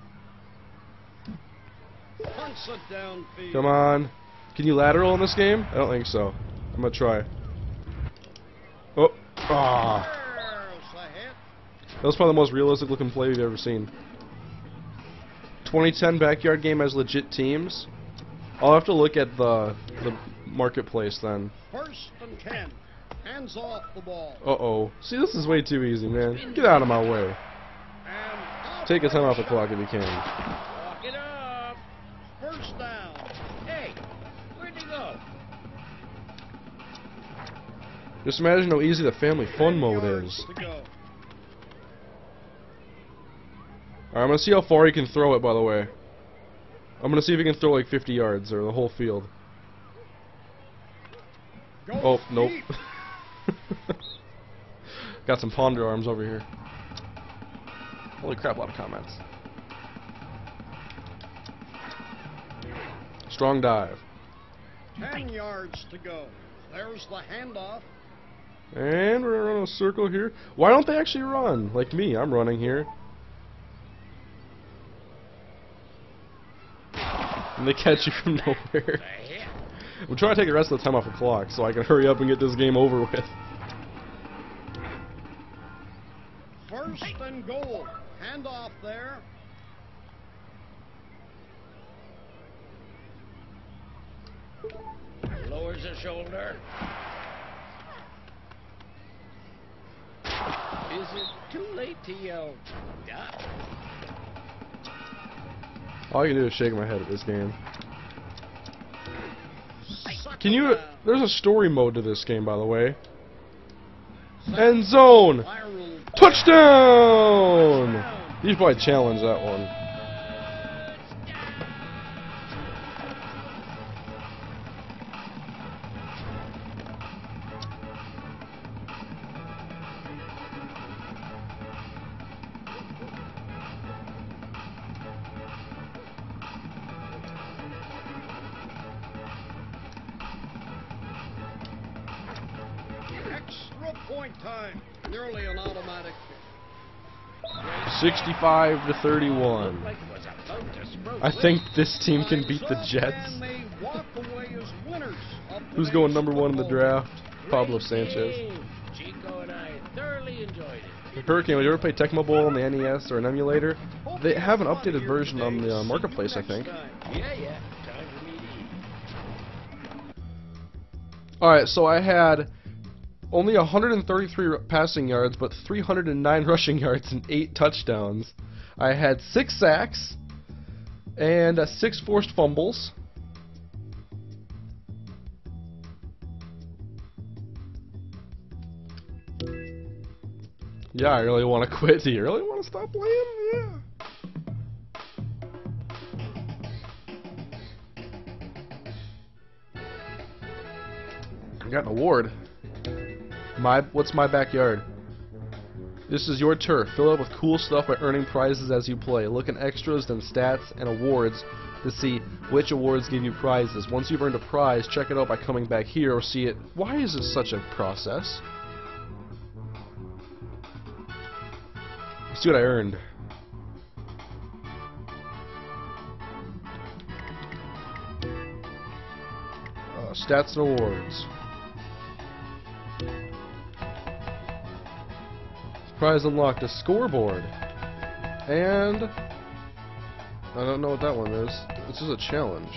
Speaker 2: Punts it downfield.
Speaker 1: Come on. Can you lateral in this game? I don't think so. I'm gonna try. Oh. Ah.
Speaker 2: There's a hit.
Speaker 1: That was probably the most realistic looking play we've ever seen. twenty ten Backyard game has legit teams. I'll have to look at the the marketplace then.
Speaker 2: First and ten. Hands off the ball.
Speaker 1: Uh oh. See, this is way too easy, man. Get out of my way.
Speaker 2: And out
Speaker 1: Take a time
Speaker 2: for
Speaker 1: off the
Speaker 2: shot.
Speaker 1: clock if you can.
Speaker 3: Walk it up.
Speaker 2: First down.
Speaker 3: Hey, where'd he go?
Speaker 1: Just imagine how easy the family fun
Speaker 2: ten
Speaker 1: mode
Speaker 2: yards
Speaker 1: is.
Speaker 2: to go.
Speaker 1: Alright, I'm gonna see how far he can throw it, by the way. I'm gonna see if he can throw like fifty yards or the whole field.
Speaker 2: Goes
Speaker 1: Oh, nope.
Speaker 2: deep.
Speaker 1: Got some ponder arms over here. Holy crap, a lot of comments. Strong dive.
Speaker 2: Ten yards to go. There's the handoff.
Speaker 1: And we're gonna run a circle here. Why don't they actually run? Like me, I'm running here. And they catch you from nowhere.
Speaker 3: A hit.
Speaker 1: I'm trying to take the rest of the time off the clock so I can hurry up and get this game over with.
Speaker 2: First and goal. Handoff there.
Speaker 3: Lowers his shoulder. Is it too late to yell duck?
Speaker 1: All I can do is shake my head at this game.
Speaker 2: Second
Speaker 1: Can you...
Speaker 2: down.
Speaker 1: There's a story mode to this game, by the way. End zone!
Speaker 2: Viral
Speaker 1: Touchdown!
Speaker 2: touchdown.
Speaker 1: You should probably challenge that one.
Speaker 2: Extra point time. Nearly an automatic.
Speaker 1: sixty-five to thirty-one.
Speaker 3: Looked like it was about to stroke.
Speaker 1: I think this team can beat the
Speaker 2: Lines up,
Speaker 1: Jets.
Speaker 2: and they walk away as winners of
Speaker 1: Who's
Speaker 2: today's
Speaker 1: going number one in the
Speaker 2: football
Speaker 1: draft? Pablo
Speaker 3: Great
Speaker 1: Sanchez.
Speaker 3: game. Chico and I thoroughly enjoyed it.
Speaker 1: Hurricane, would you ever play Tecmo Bowl on the N E S or an emulator? They have an updated version on the uh, marketplace, I think.
Speaker 3: Yeah, yeah. Time for me to eat.
Speaker 1: Alright, so I had only one hundred thirty-three passing yards, but three hundred nine rushing yards and eight touchdowns. I had six sacks and uh, six forced fumbles. Yeah, I really want to quit. Do you really want to stop playing? Yeah. I got an award. My, what's my backyard? This is your turf. Fill it with cool stuff by earning prizes as you play. Look in extras, then stats and awards to see which awards give you prizes. Once you've earned a prize, check it out by coming back here or see it. Why is this such a process? Let's see what I earned. Uh, stats and awards. Prize unlocked, a scoreboard. And I don't know what that one is. This is a challenge.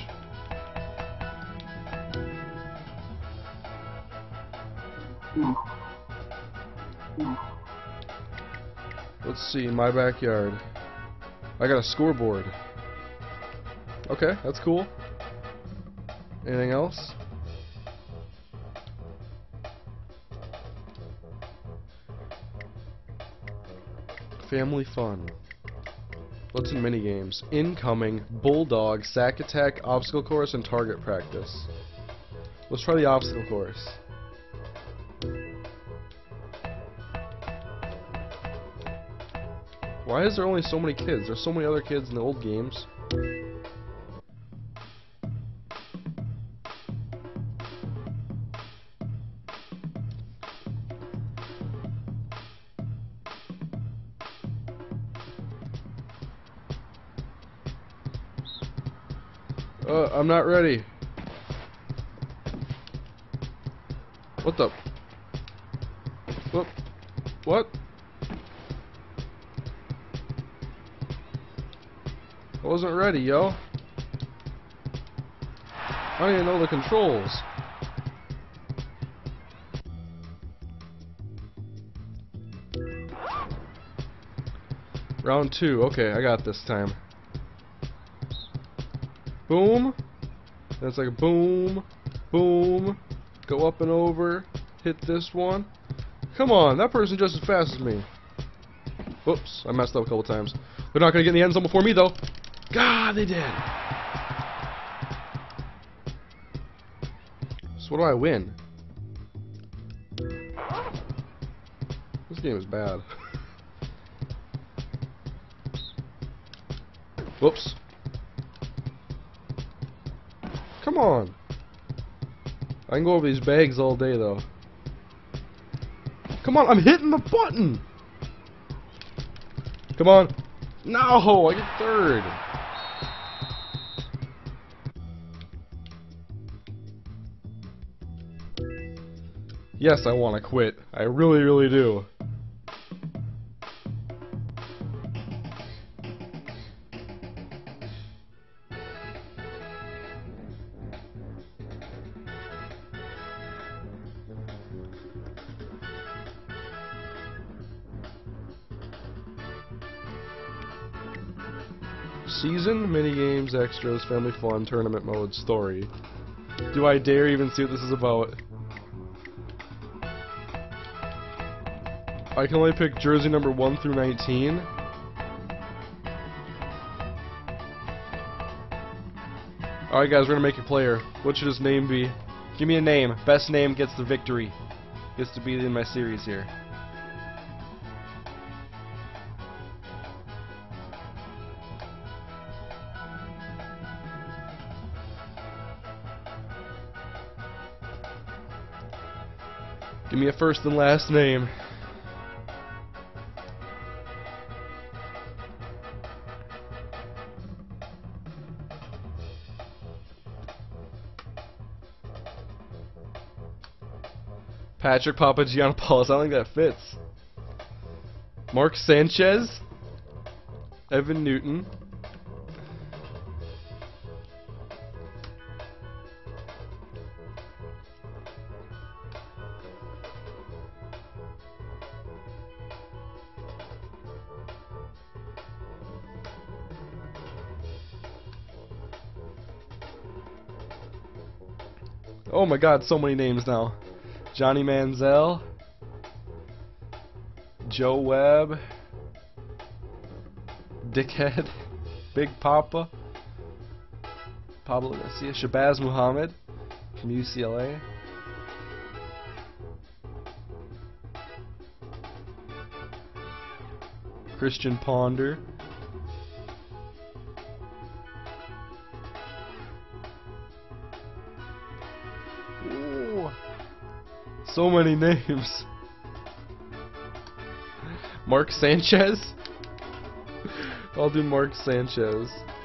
Speaker 1: Let's see, my backyard. I got a scoreboard. Okay, that's cool. Anything else? Family fun. What's in minigames? Incoming, bulldog, sack attack, obstacle course, and target practice. Let's try the obstacle course. Why is there only so many kids? There's so many other kids in the old games. Uh, I'm not ready. What the? What? What? I wasn't ready, yo. I don't even know the controls. Round two. Okay, I got this time. Boom. And it's like boom, boom. Go up and over. Hit this one. Come on, that person just as fast as me. Whoops, I messed up a couple times. They're not gonna get in the end zone before me though. God, they did. So what do I win? This game is bad. Whoops. Come on. I can go over these bags all day though. Come on, I'm hitting the button. Come on. No, I get third. Yes, I want to quit. I really, really do. Season, minigames, extras, family fun, tournament mode, story. Do I dare even see what this is about? I can only pick jersey number one through nineteen. Alright guys, we're gonna make a player. What should his name be? Give me a name. Best name gets the victory. Gets to be in my series here. Give me a first and last name. Patrick Papagiannopoulos. I don't think that fits. Mark Sanchez. Evan Newton. Oh my god, so many names now. Johnny Manziel. Joe Webb. Dickhead. Big Papa. Pablo Garcia. Shabazz Muhammad from U C L A. Christian Ponder. Ooh, so many names. Mark Sanchez? I'll do Mark Sanchez.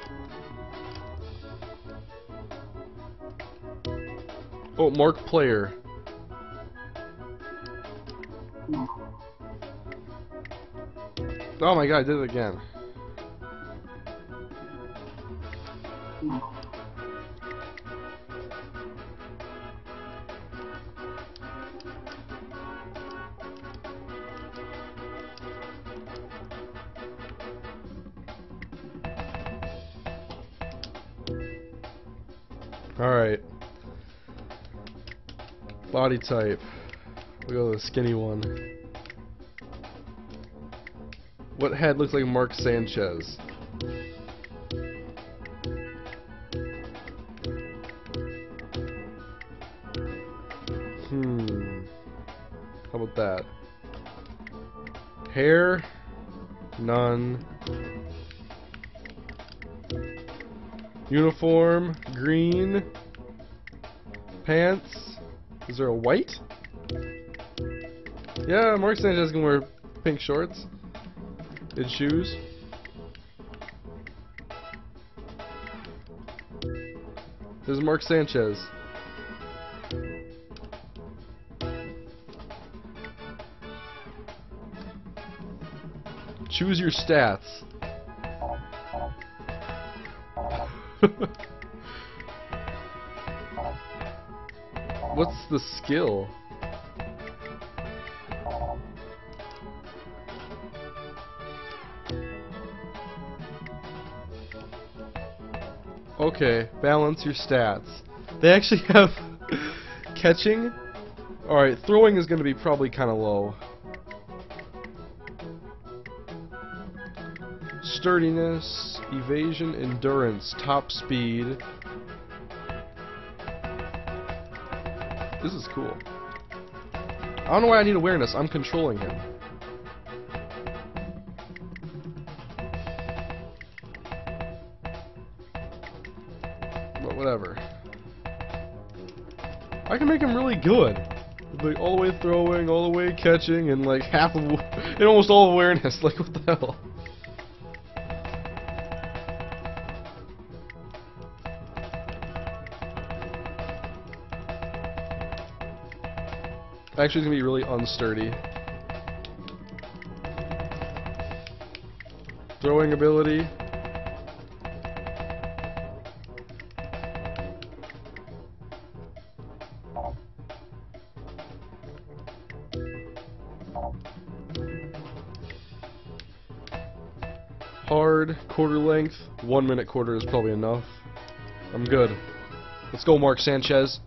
Speaker 1: Oh, Mark Player. Oh my god, I did it again. Alright. Body type. We'll go with the skinny one. What head looks like Mark Sanchez? Hmm. How about that? Hair? None. Uniform? Green. Pants? Is there a white? Yeah, Mark Sanchez can wear pink shorts. And shoes. There's Mark Sanchez. Choose your stats. What's the skill? Okay, balance your stats. They actually have catching. Alright, throwing is going to be probably kind of low. Sturdiness, evasion, endurance, top speed. This is cool. I don't know why I need awareness. I'm controlling him. But whatever. I can make him really good. Like all the way throwing, all the way catching, and like half of, and almost all awareness. Like what the hell? Actually, it's gonna be really unsturdy. Throwing ability. Hard, quarter length, one minute quarter is probably enough. I'm good. Let's go, Mark Sanchez.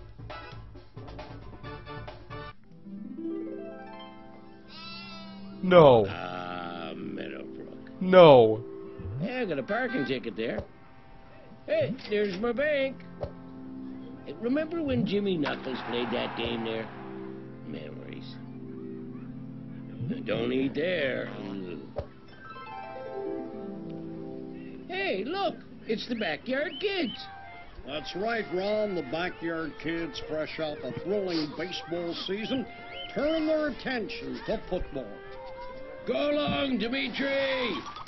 Speaker 1: No.
Speaker 3: Ah, uh, Meadowbrook.
Speaker 1: No.
Speaker 3: Hey, I got a parking ticket there. Hey, there's my bank. Hey, remember when Jimmy Knuckles played that game there? Memories. Don't eat there. Ugh. Hey, look, it's the Backyard Kids.
Speaker 2: That's right, Ron. The Backyard Kids, fresh off a thrilling baseball season, turn their attention to football.
Speaker 3: Go along, Dimitri!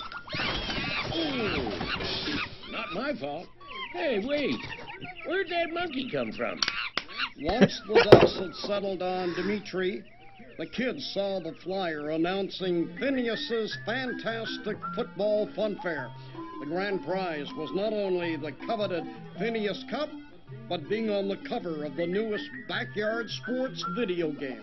Speaker 3: Ooh, not my fault. Hey, wait. Where'd that monkey come from?
Speaker 2: Once the dust had settled on Dimitri, the kids saw the flyer announcing Phineas's Fantastic Football Fun Fair. The grand prize was not only the coveted Phineas Cup, but being on the cover of the newest backyard sports video game.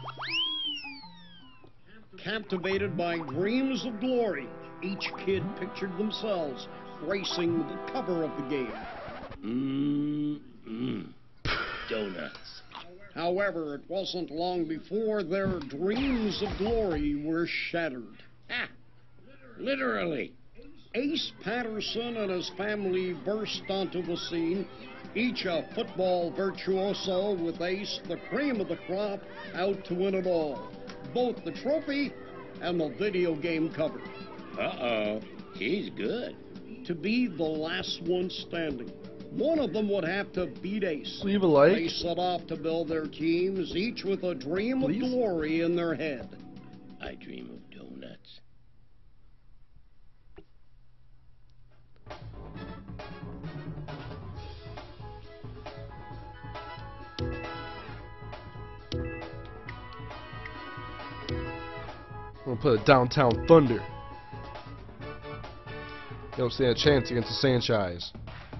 Speaker 2: Captivated by dreams of glory, each kid pictured themselves gracing the cover of the game.
Speaker 3: Mmm, donuts.
Speaker 2: However, it wasn't long before their dreams of glory were shattered.
Speaker 3: Ah, literally.
Speaker 2: Ace Patterson and his family burst onto the scene, each a football virtuoso, with Ace, the cream of the crop, out to win it all. Both the trophy and the video game cover.
Speaker 3: Uh-oh, he's good.
Speaker 2: To be the last one standing, one of them would have to beat Ace.
Speaker 1: Leave a like.
Speaker 2: They set off to build their teams, each with a dream
Speaker 1: Please?
Speaker 2: of glory in their head.
Speaker 3: I dream of donuts.
Speaker 1: I'm gonna play the Downtown Thunder. You don't stand a chance against the Sanchez.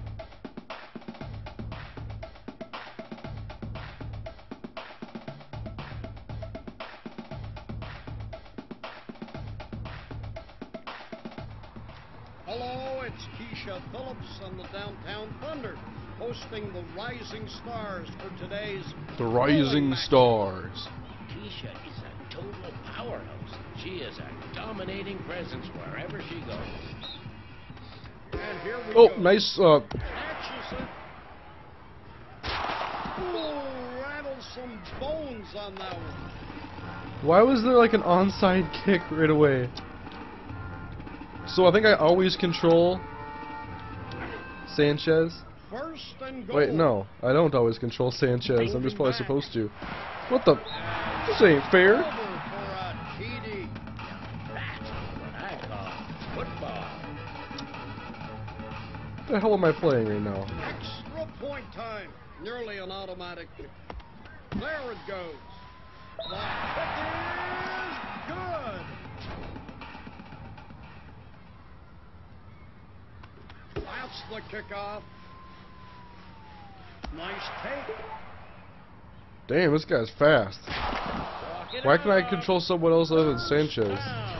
Speaker 2: Hello, it's Keisha Phillips and the Downtown Thunder, hosting the Rising Stars for today's
Speaker 1: The Rising
Speaker 2: match.
Speaker 1: Stars.
Speaker 3: Keisha is a total powerhouse. She is a dominating presence wherever she goes.
Speaker 2: And here we
Speaker 1: Oh,
Speaker 2: go.
Speaker 1: nice. Uh,
Speaker 2: Catches it. Ooh, rattled some bones on that one.
Speaker 1: why was there like an onside kick right away? So I think I always control Sanchez.
Speaker 2: First and goal.
Speaker 1: Wait, no, I don't always control Sanchez. I'm just probably supposed to. What the? This ain't fair.
Speaker 2: Over for a T D.
Speaker 3: That's what I call football.
Speaker 1: What the hell am I playing right now?
Speaker 2: Extra point time. Nearly an automatic kick. There it goes. The kick is good. That's the kickoff. Nice take.
Speaker 1: Damn, this guy's fast.
Speaker 3: Walk it
Speaker 1: Why can I
Speaker 3: out.
Speaker 1: control someone else other than Sanchez?
Speaker 3: Down.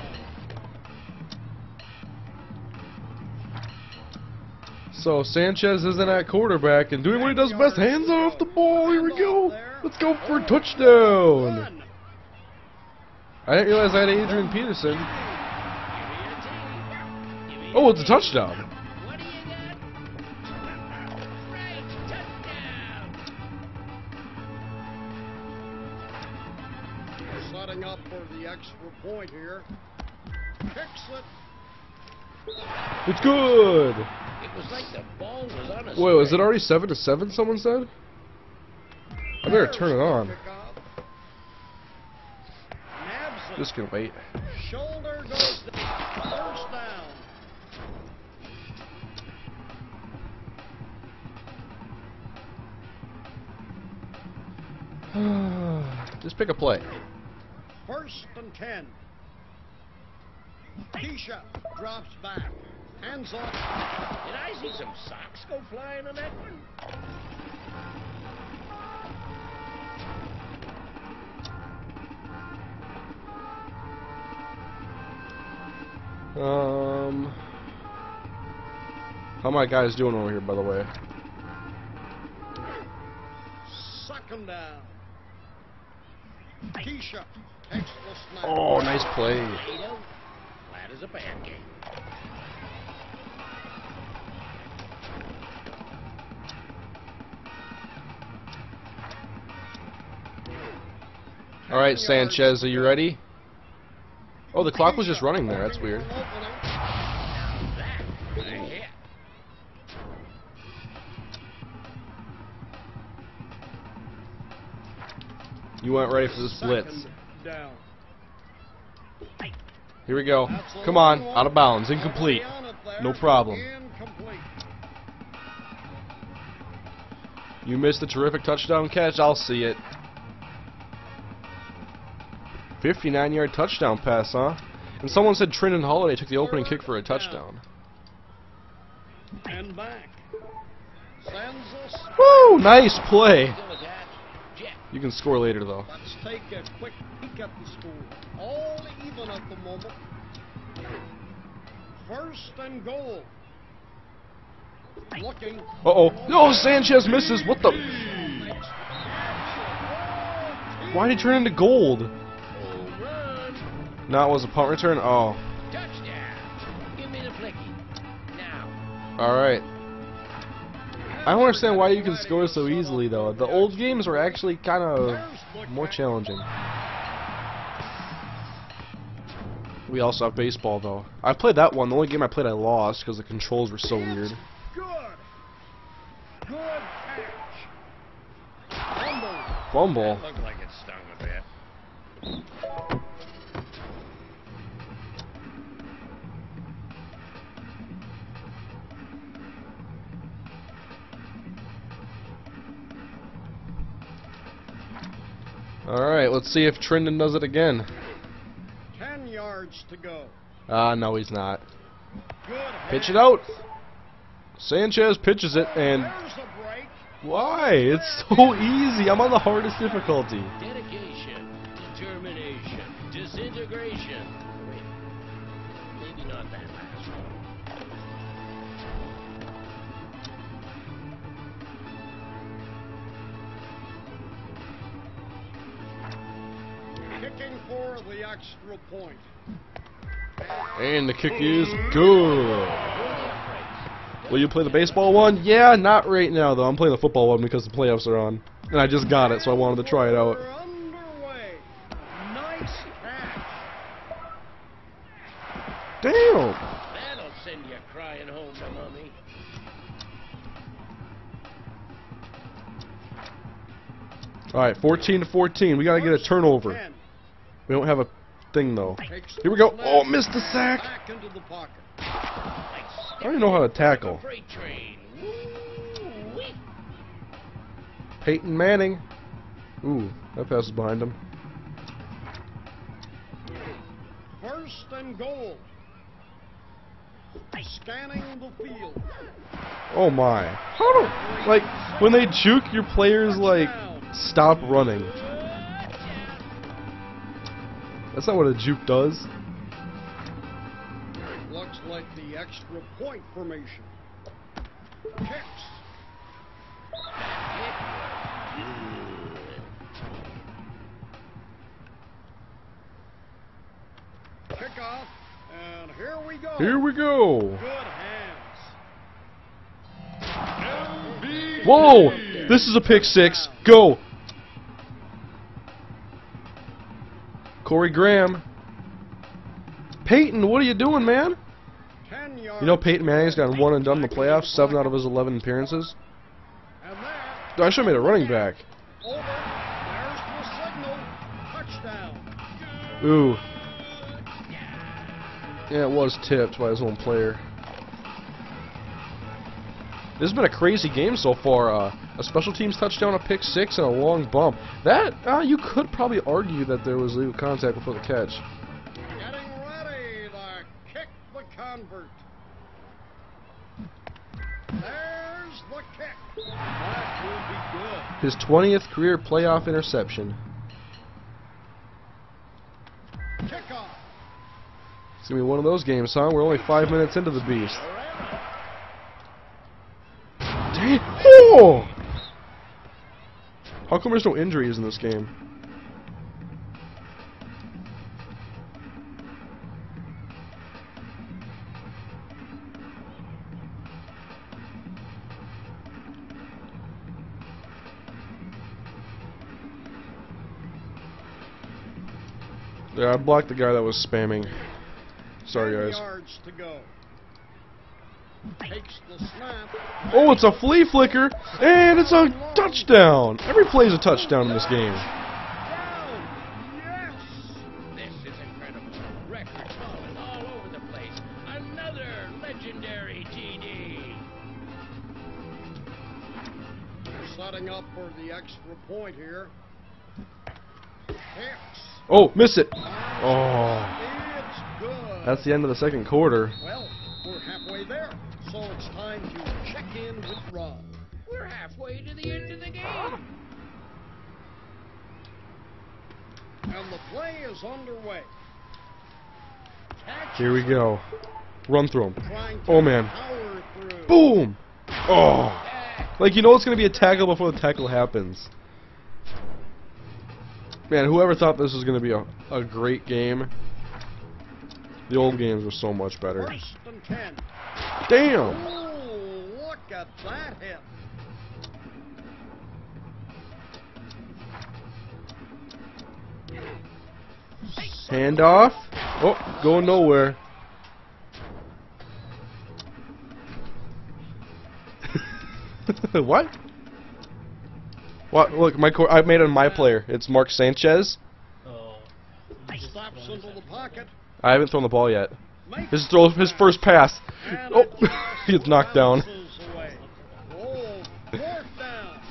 Speaker 1: So Sanchez isn't at quarterback and doing what he does best. Hands off the ball. Here we go. Let's go for a touchdown.
Speaker 2: Run.
Speaker 1: I didn't realize I had Adrian Peterson.
Speaker 3: Give me your team. Give me
Speaker 1: Oh,
Speaker 3: your
Speaker 1: it's a
Speaker 3: team.
Speaker 1: touchdown.
Speaker 3: What do you got? Right, touchdown.
Speaker 2: Setting up for the extra point here. Kicks it.
Speaker 1: It's good.
Speaker 3: It was like the ball was on a
Speaker 1: Wait, was it
Speaker 3: string.
Speaker 1: already seven to seven? Someone said. I better turn it on.
Speaker 2: Kickoff. Nabs it.
Speaker 1: Just gonna wait.
Speaker 2: Shoulder goes down. First down.
Speaker 1: Just pick a play.
Speaker 2: First and ten. Keisha drops back. Hands off.
Speaker 3: Did I see some socks go flying on that one?
Speaker 1: Um, how my guys doing over here, by the way?
Speaker 2: Second down. Keisha takes the snap.
Speaker 1: Oh, nice play.
Speaker 3: Potato, flat as a pancake.
Speaker 1: All right, Sanchez, are you ready? Oh, the clock was just running there. That's weird.
Speaker 3: That was a hit.
Speaker 1: You weren't ready for this blitz.
Speaker 2: Second down.
Speaker 1: Here we go.
Speaker 2: That's a
Speaker 1: Come on,
Speaker 2: long one.
Speaker 1: out of bounds, incomplete.
Speaker 2: Already on it there.
Speaker 1: No problem.
Speaker 2: Incomplete.
Speaker 1: You missed a terrific touchdown catch. I'll see it. fifty-nine yard touchdown pass, huh? And someone said Trindon Holiday took the opening kick for a touchdown.
Speaker 2: And back. Sends us.
Speaker 1: Woo! Nice play. You can score later, though.
Speaker 2: Let's take a quick peek at the score. All even at the moment. First and goal. Looking.
Speaker 1: Uh-oh. No, Sanchez misses. What the? Why did he turn into gold? No, it was a punt return? Oh.
Speaker 3: Touchdown. Give me the flicky. Now.
Speaker 1: Alright. I don't understand why you can score so easily, though. The old games were actually kind of more challenging. We also have baseball, though. I played that one. The only game I played I lost because the controls were so weird.
Speaker 2: Good. Good catch. Fumble.
Speaker 1: Fumble.
Speaker 3: That looked like it stung a bit.
Speaker 1: Alright, let's see if Trindon does it again.
Speaker 2: Ten yards to go.
Speaker 1: Ah, uh, no, he's not.
Speaker 2: Good.
Speaker 1: Pitch it out. Sanchez pitches it, and
Speaker 2: There's a break.
Speaker 1: why? It's so easy. I'm on the hardest difficulty.
Speaker 3: Dedication, determination, disintegration. Wait, maybe not that last one.
Speaker 2: Kicking for the extra point.
Speaker 1: And the kick is good. Will you play the baseball one? Yeah, not right now, though. I'm playing the football one because the playoffs are on. And I just got it, so I wanted to try it out.
Speaker 2: We're underway. Nice catch.
Speaker 1: Damn!
Speaker 3: That'll send you crying home to mommy.
Speaker 1: Alright, fourteen to fourteen. We gotta get a turnover.
Speaker 2: ten.
Speaker 1: We don't have a thing, though.
Speaker 2: Takes
Speaker 1: Here we go.
Speaker 2: the
Speaker 1: Oh,
Speaker 2: snap.
Speaker 1: missed the sack.
Speaker 2: Back into the pocket.
Speaker 1: I don't even know how to tackle.
Speaker 3: Freight train. Woo-wee.
Speaker 1: Peyton Manning. Ooh, that pass is behind him.
Speaker 2: First and goal. Scanning the field.
Speaker 1: Oh my. How do, like, when they juke, your players, like, stop running. That's not what a juke does.
Speaker 2: Looks like the extra point formation. Kicks. Kickoff. And here we go.
Speaker 1: Here we go.
Speaker 2: Good hands.
Speaker 1: Whoa! This is a pick six. Go! Corey Graham. Peyton, what are you doing, man?
Speaker 2: Ten yards.
Speaker 1: You know Peyton Manning's got one and done in the playoffs, seven out of his eleven appearances.
Speaker 2: And that
Speaker 1: Dude, I should have made a running back.
Speaker 2: over. There's the signal. Touchdown.
Speaker 1: Ooh. Yeah, it was tipped by his own player. This has been a crazy game so far. Uh, a special teams touchdown, a pick six, and a long bump. That, uh, you could probably argue that there was legal contact before the catch.
Speaker 2: Getting ready to kick the convert. There's the kick. That will be good.
Speaker 1: His twentieth career playoff interception.
Speaker 2: Kickoff.
Speaker 1: It's going to be one of those games, huh? We're only five minutes into the beast. Dang. Oh! How come there's no injuries in this game? Yeah, I blocked the guy that was spamming. Sorry,
Speaker 2: Ten
Speaker 1: guys.
Speaker 2: yards to go. Takes the snap.
Speaker 1: Oh, it's a flea flicker, and it's a touchdown. Every play is a touchdown in this game.
Speaker 2: Down. Yes.
Speaker 3: This is incredible. Records falling all over the place. Another legendary T D.
Speaker 2: setting up for the extra point here. Hicks.
Speaker 1: Oh, miss it. Oh.
Speaker 2: It's good.
Speaker 1: That's the end of the second quarter.
Speaker 2: Well, we're halfway there, so it's time to check in with Rob.
Speaker 3: We're halfway to the end of the game.
Speaker 2: And the play is underway. Catch
Speaker 1: Here we go. Run through him.
Speaker 2: trying to
Speaker 1: Oh, man.
Speaker 2: power through.
Speaker 1: Boom! Oh! Like, you know it's going to be a tackle before the tackle happens. Man, whoever thought this was going to be a, a great game. The old games were so much better.
Speaker 2: First and ten.
Speaker 1: Damn!
Speaker 2: Oh, look at that hit.
Speaker 1: Handoff. Oh, going nowhere. What? What? Look, my cor I made it my player. It's Mark Sanchez.
Speaker 2: Stops into the pocket.
Speaker 1: I haven't thrown the ball yet.
Speaker 2: Makes
Speaker 1: His throw, his first pass.
Speaker 2: and
Speaker 1: Oh,
Speaker 2: it just
Speaker 1: he gets knocked down.
Speaker 2: bounces away. Oh, fourth down.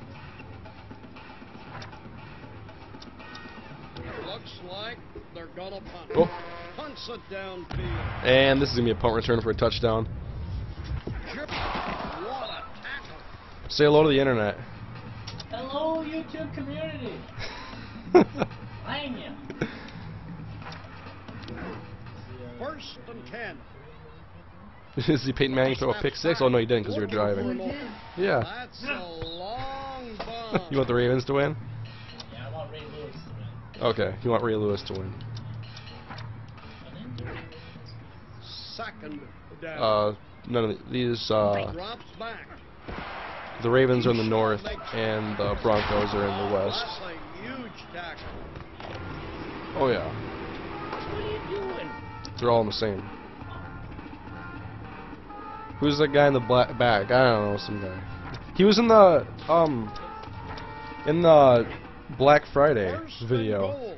Speaker 2: Looks like they're gonna punt.
Speaker 1: Oh.
Speaker 2: Punts it downfield.
Speaker 1: And this is gonna be a punt return for a touchdown.
Speaker 2: Chip. What a tackle.
Speaker 1: Say hello to the internet.
Speaker 4: Hello, YouTube community. Line ya.
Speaker 2: First and ten.
Speaker 1: Is he Peyton Manning throw a pick six? Oh no, you didn't because you were driving. Yeah.
Speaker 2: That's a long bomb.
Speaker 1: You want the Ravens to win?
Speaker 4: Yeah, I want Ray Lewis to win.
Speaker 1: Okay, you want Ray Lewis to win.
Speaker 2: Second down.
Speaker 1: Uh, none of the, these. Uh,
Speaker 2: Drops back.
Speaker 1: the Ravens are in the north, and the Broncos are in the west.
Speaker 2: That's a huge tackle.
Speaker 1: Oh yeah,
Speaker 3: What are you doing?
Speaker 1: they're all the same. Who's that guy in the black back? I don't know, some guy. He was in the um in the Black Friday
Speaker 2: First and
Speaker 1: video.
Speaker 2: goal.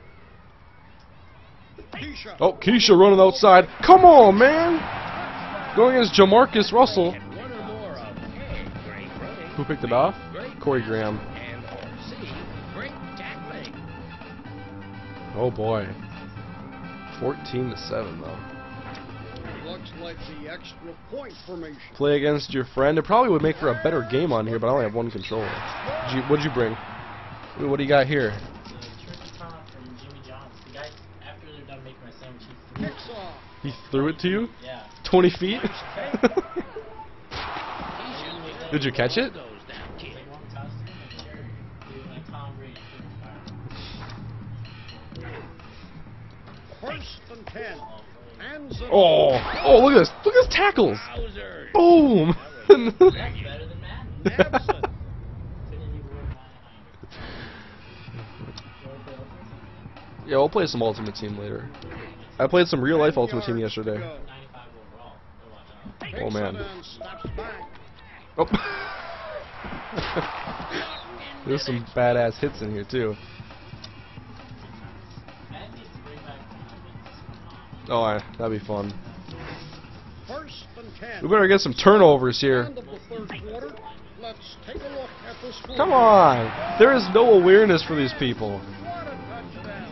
Speaker 2: Keisha.
Speaker 1: Oh, Keisha running outside. Come on, man! Going against Jamarcus Russell.
Speaker 3: And one or more of A, great running.
Speaker 1: Who picked it off?
Speaker 3: Great
Speaker 1: Corey
Speaker 3: passing,
Speaker 1: Graham.
Speaker 3: And or C, great tackling.
Speaker 1: Oh boy. fourteen to seven though.
Speaker 2: Looks like the extra point formation.
Speaker 1: Play against your friend. It probably would make for a better game on here, but I only have one controller. Did you, what'd you bring? Ooh, what do you got here?
Speaker 4: The turkey top from Jimmy John's. The guy, after they're done making my sandwich, he threw it.
Speaker 2: Kicks off.
Speaker 1: He threw it to you?
Speaker 4: Yeah.
Speaker 1: twenty feet?
Speaker 3: Keisha,
Speaker 1: Did you catch it?
Speaker 3: Goes down,
Speaker 4: It's
Speaker 3: kid.
Speaker 4: like one toss to him, and Jerry, like Tom Brady, fire.
Speaker 2: First and ten. Hands it.
Speaker 1: Oh, oh! Look at this! Look at his tackles!
Speaker 3: Wowzers.
Speaker 1: Boom!
Speaker 4: That's better than Madden.
Speaker 2: Nabs it.
Speaker 4: Couldn't even work
Speaker 1: Yeah, we'll play some Ultimate Team later. I played some real life Ultimate Team yesterday.
Speaker 2: Go.
Speaker 4: ninety-five overall. Go watch out.
Speaker 2: Takes
Speaker 1: Oh, man.
Speaker 2: it and steps back.
Speaker 1: Oh. There's some badass hits in here too.
Speaker 4: Madden needs to bring back
Speaker 1: Oh, I, that'd be fun.
Speaker 2: First and ten.
Speaker 1: We better get some turnovers here.
Speaker 2: End of the third quarter. Let's take a look at the score.
Speaker 1: Come on! There is no awareness for these people.
Speaker 2: What a touchdown.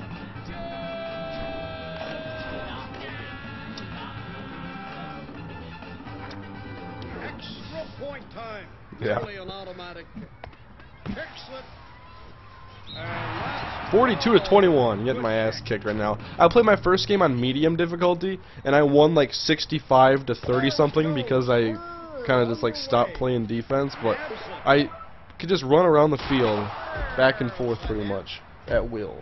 Speaker 2: Extra point time.
Speaker 1: Yeah.
Speaker 2: Nearly an automatic kick. Kicks it. And that's
Speaker 1: forty-two to twenty-one. Getting my ass kicked right now. I played my first game on medium difficulty, and I won like sixty-five to thirty something because I kind of just like stopped playing defense. But I could just run around the field, back and forth pretty much at will.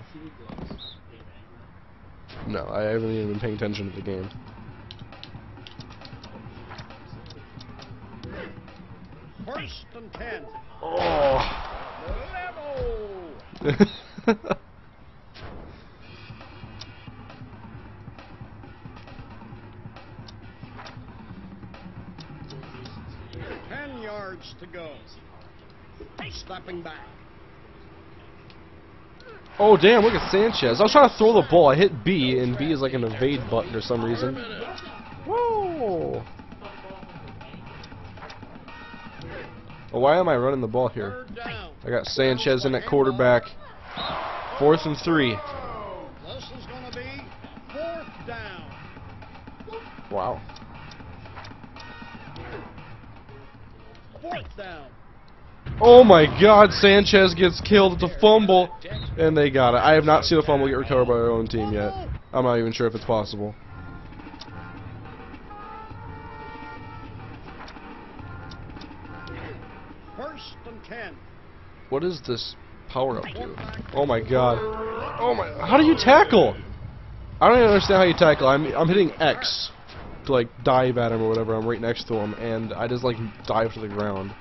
Speaker 1: No, I haven't even been paying attention to the game.
Speaker 2: first and ten.
Speaker 1: Oh.
Speaker 2: Level. Ten yards to go. Stepping back.
Speaker 1: Oh damn, look at Sanchez. I was trying to throw the ball. I hit B, and B is like an evade button or some reason. Whoa! Oh, why am I running the ball here?
Speaker 2: Third down.
Speaker 1: I got Sanchez in at quarterback. Fourth and three.
Speaker 2: This is going to be fourth down.
Speaker 1: Wow.
Speaker 2: Fourth down.
Speaker 1: Oh my God, Sanchez gets killed. It's a fumble, and they got it. I have not seen a fumble get recovered by our own team yet. I'm not even sure if it's possible.
Speaker 2: First and ten.
Speaker 1: What does this power up do? Oh my God. Oh my. How do you tackle? I don't even understand how you tackle. I'm I'm hitting X to like dive at him or whatever. I'm right next to him, and I just like dive to the ground.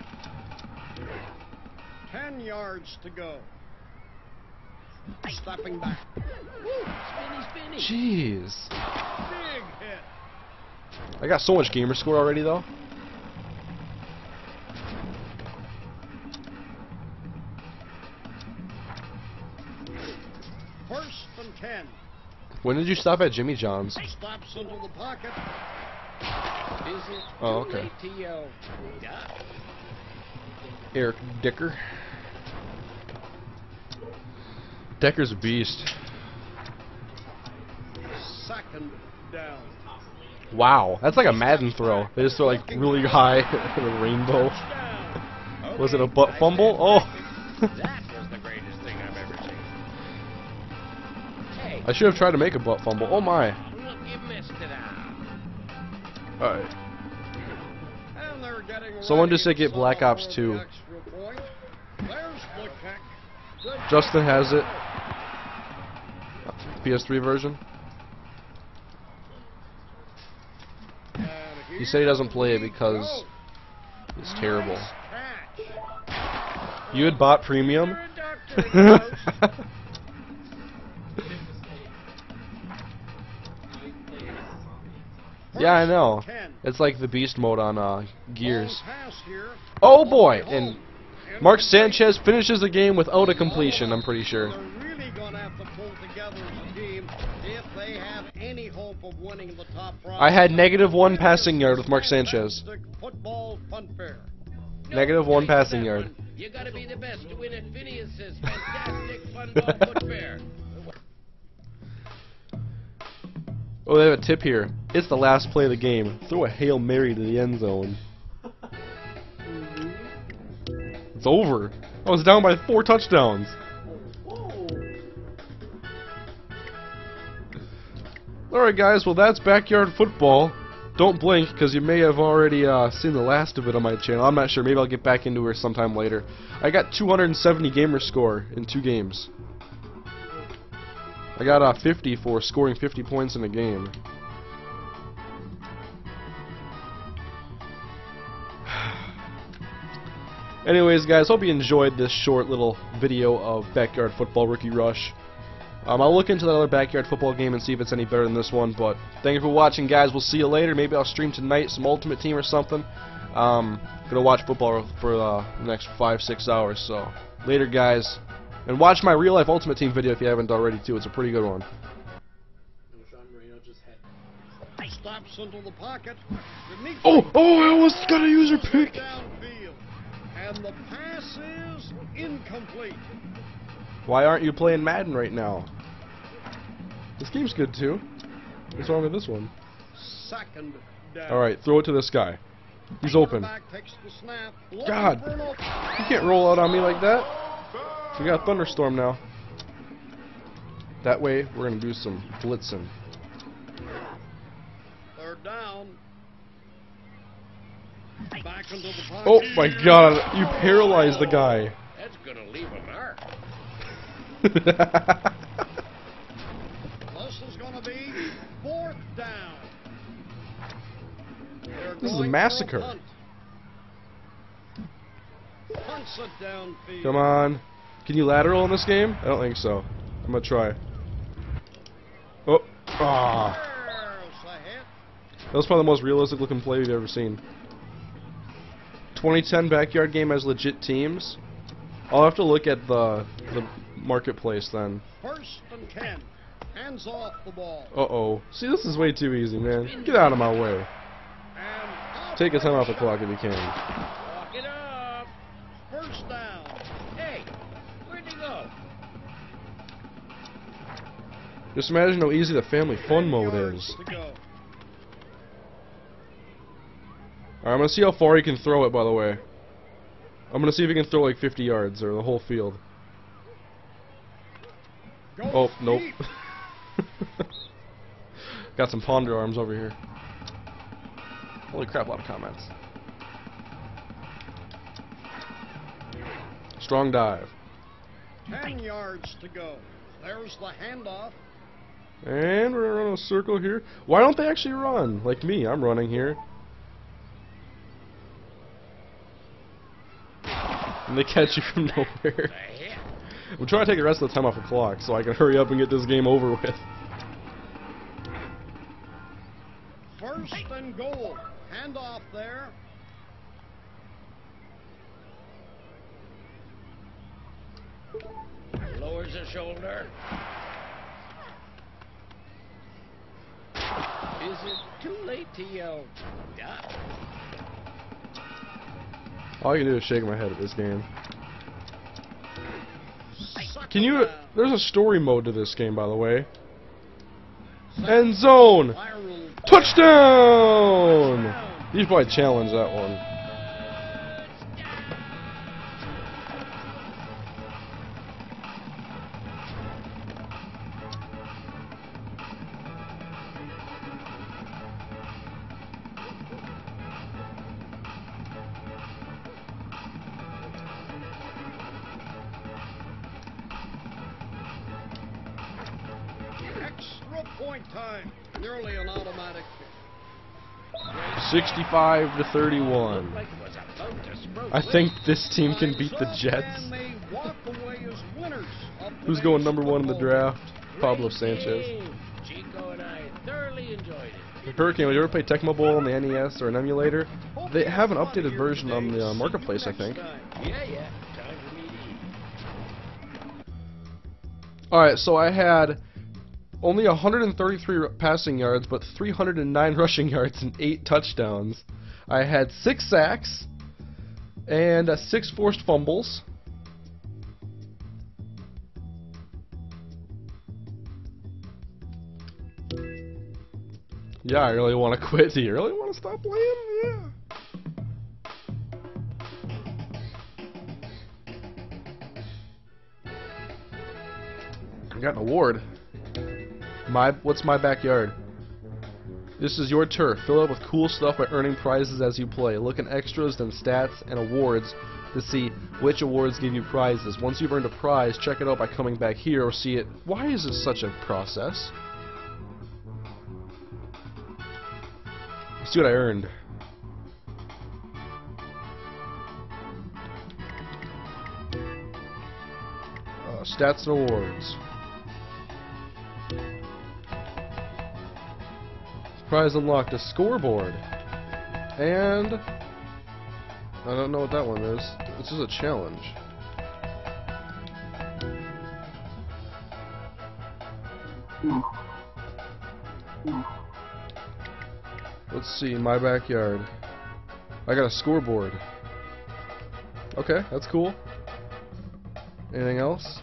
Speaker 2: Ten yards to go. Stepping back.
Speaker 3: Spinny, spinny.
Speaker 1: Jeez.
Speaker 2: Big hit.
Speaker 1: I got so much gamer score already though.
Speaker 2: First and ten.
Speaker 1: When did you stop at Jimmy John's?
Speaker 2: Stops into the pocket.
Speaker 3: Is it
Speaker 1: Oh,
Speaker 3: too
Speaker 1: okay.
Speaker 3: late to yell? Yeah.
Speaker 1: Eric Dicker. Decker's a beast.
Speaker 2: Second down.
Speaker 1: Wow, that's like a Madden throw. They just throw like really high in a rainbow.
Speaker 2: Touchdown.
Speaker 1: Was it a butt fumble? Oh.
Speaker 3: That was the greatest thing I've ever seen. Hey,
Speaker 1: I should have tried to make a butt fumble. Oh my.
Speaker 3: look, you missed it out.
Speaker 1: Alright.
Speaker 2: And they're getting
Speaker 1: Someone
Speaker 2: ready
Speaker 1: just said
Speaker 2: to
Speaker 1: get Black
Speaker 2: settle
Speaker 1: Ops
Speaker 2: for
Speaker 1: two.
Speaker 2: the extra point. There's the kick. The
Speaker 1: Justin has it. P S three version.
Speaker 2: And
Speaker 1: He said he doesn't play it
Speaker 2: here
Speaker 1: because
Speaker 2: we
Speaker 1: it's
Speaker 2: go.
Speaker 1: terrible.
Speaker 2: Nice catch.
Speaker 1: You had bought premium?
Speaker 3: You're a doctor, Ghost.
Speaker 1: Yeah, I know.
Speaker 2: First and ten.
Speaker 1: It's like the beast mode on uh, Gears.
Speaker 2: Long pass here.
Speaker 1: Oh boy!
Speaker 2: Home.
Speaker 1: And Mark Sanchez finishes the game without a completion, I'm pretty sure.
Speaker 2: They're really going to have to pull together as a team if they have any hope of winning the top prize.
Speaker 1: I had negative one passing yard with Mark Sanchez.
Speaker 2: Fantastic Football fun fair.
Speaker 1: Negative one passing yard.
Speaker 3: You gotta be the best to win at Phineas's fantastic fun ball foot fair.
Speaker 1: Oh, they have a tip here. It's the last play of the game. Throw a Hail Mary to the end zone. It's over. I was down by four touchdowns. Alright guys, well that's Backyard Football. Don't blink, because you may have already uh, seen the last of it on my channel. I'm not sure. Maybe I'll get back into it sometime later. I got two hundred seventy gamer score in two games. I got uh, fifty for scoring fifty points in a game. Anyways, guys, hope you enjoyed this short little video of Backyard Football Rookie Rush. Um, I'll look into that other Backyard Football game and see if it's any better than this one. But thank you for watching, guys. We'll see you later. Maybe I'll stream tonight some Ultimate Team or something. Um, gonna watch football for uh, the next five, six hours. So later, guys. And watch my real life Ultimate Team video if you haven't already too. It's a pretty good one.
Speaker 2: Stops into the pocket. Beneath
Speaker 1: Oh, oh! I almost got a user pick.
Speaker 2: downfield. And the pass is incomplete.
Speaker 1: Why aren't you playing Madden right now? This game's good too. What's wrong with this one?
Speaker 2: Second down.
Speaker 1: All right, throw it to this guy. He's open.
Speaker 2: Quarterback takes the snap, looking
Speaker 1: God,
Speaker 2: for an open-
Speaker 1: you can't roll out on me like that. We got a thunderstorm now. That way, we're gonna do some blitzing.
Speaker 2: Third down. Back into the pocket.
Speaker 1: Oh my God! You paralyzed the guy.
Speaker 3: That's gonna leave a mark.
Speaker 2: This is going to be fourth down. They're
Speaker 1: This is a
Speaker 2: going for
Speaker 1: massacre.
Speaker 2: punt. Punts it downfield.
Speaker 1: Come on. Can you lateral in this game? I don't think so. I'm gonna try. Oh. Ah.
Speaker 2: There's a hit.
Speaker 1: That was probably the most realistic looking play we've ever seen. twenty ten Backyard game has legit teams. I'll have to look at the the marketplace then.
Speaker 2: First and ten. Hands off the ball.
Speaker 1: Uh oh. See, this is way too easy, man. Get out of my way.
Speaker 2: And
Speaker 1: Take a time off the clock if you can.
Speaker 3: Walk it up.
Speaker 1: Just imagine how easy the family fun mode
Speaker 2: yards
Speaker 1: is.
Speaker 2: to go.
Speaker 1: Alright, I'm gonna see how far he can throw it, by the way. I'm gonna see if he can throw like fifty yards, or the whole field.
Speaker 2: Goes
Speaker 1: Oh, nope.
Speaker 2: deep.
Speaker 1: Got some ponder arms over here. Holy crap, a lot of comments. Strong dive.
Speaker 2: Ten yards to go. There's the handoff.
Speaker 1: And we're gonna run a circle here. Why don't they actually run? Like me, I'm running here. And they catch you from nowhere. I'm trying to take the rest of the time off the clock so I can hurry up and get this game over with.
Speaker 2: First and goal. Handoff there.
Speaker 3: Lowers the shoulder. Is it too late to yell, duck?
Speaker 1: All I can do is shake my head at this game.
Speaker 2: Suck
Speaker 1: Can
Speaker 2: it
Speaker 1: you...
Speaker 2: down.
Speaker 1: There's a story mode to this game, by the way. End zone!
Speaker 2: Viral
Speaker 1: Touchdown!
Speaker 2: touchdown.
Speaker 1: You should probably challenge that one.
Speaker 2: Extra point time. Nearly an automatic kick.
Speaker 1: sixty-five to thirty-one.
Speaker 3: Like it was about to sprout.
Speaker 1: I think this team can beat the Jets.
Speaker 2: And they walk away as winners of
Speaker 1: Who's
Speaker 2: today's
Speaker 1: going number one in the
Speaker 2: football
Speaker 1: draft? Pablo
Speaker 3: Great
Speaker 1: Sanchez.
Speaker 3: game. Chico and I thoroughly enjoyed it.
Speaker 1: Hurricane, would you ever play Tecmo Bowl on the N E S or an emulator? They have an updated version on the uh, marketplace, I think.
Speaker 3: Yeah, yeah. Time for me to eat.
Speaker 1: Alright, so I had only one hundred thirty-three passing yards, but three hundred nine rushing yards and eight touchdowns. I had six sacks and uh, six forced fumbles. Yeah, I really want to quit. Do you really want to stop playing? Yeah. I got an award. My, what's my backyard? This is your turf. Fill it up with cool stuff by earning prizes as you play. Look at extras, then stats and awards to see which awards give you prizes. Once you've earned a prize, check it out by coming back here or see it. Why is this such a process? Let's see what I earned. Uh, stats and awards. Prize unlocked, a scoreboard. And I don't know what that one is. This is a challenge. Let's see, my backyard. I got a scoreboard. Okay, that's cool. Anything else?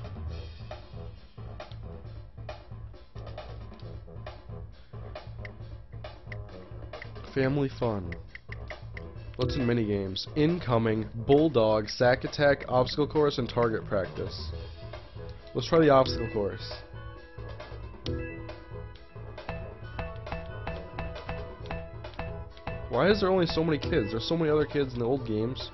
Speaker 1: Family fun. What's in minigames? Incoming, bulldog, sack attack, obstacle course, and target practice. Let's try the obstacle course. Why is there only so many kids? There's so many other kids in the old games.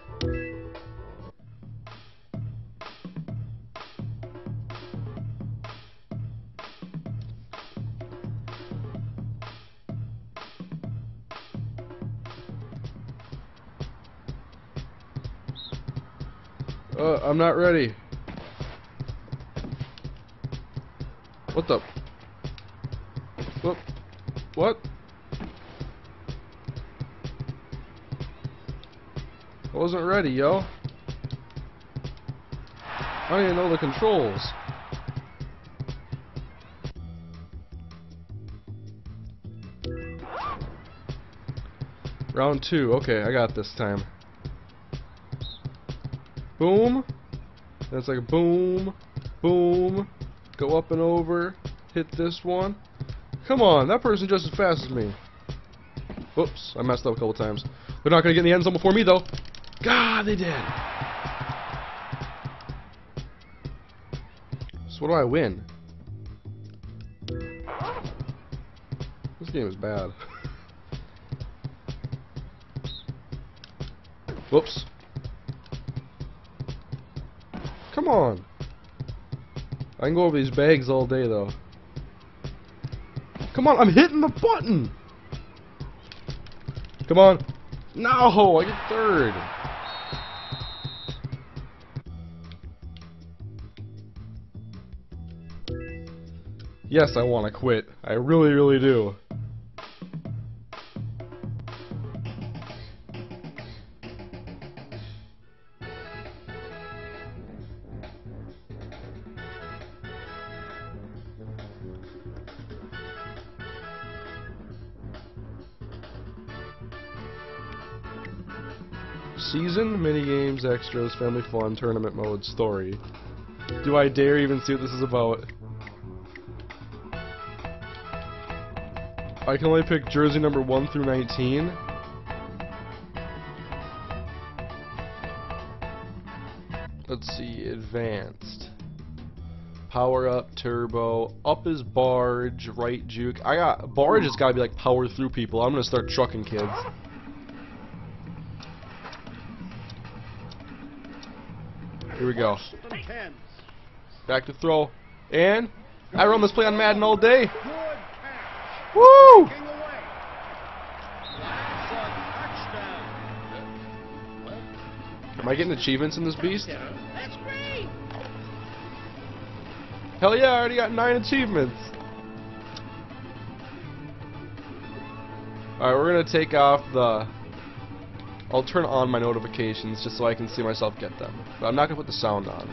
Speaker 1: Uh, I'm not ready. What the? What? What? I wasn't ready, yo. I don't even know the controls. Round two. Okay, I got this time. Boom. And it's like boom, boom. Go up and over. hit this one. Come on, that person just as fast as me. Whoops, I messed up a couple times. They're not going to get in the end zone before me, though. God, they did. So what do I win? This game is bad. Whoops. Come on. I can go over these bags all day, though. Come on, I'm hitting the button! Come on. No, I get third. Yes, I want to quit. I really, really do. Season, minigames, extras, family fun, tournament mode, story. Do I dare even see what this is about? I can only pick jersey number one through nineteen. Let's see, advanced. Power up, turbo. Up is barge, right juke. I got barge has gotta be like power through people. I'm gonna start trucking kids. Here we go. Back to throw. And I run this play on Madden all day. Woo! Am I getting achievements in this beast?
Speaker 3: That's great.
Speaker 1: Hell yeah, I already got nine achievements. Alright, we're gonna take off the... I'll turn on my notifications just so I can see myself get them. But I'm not gonna put the sound on.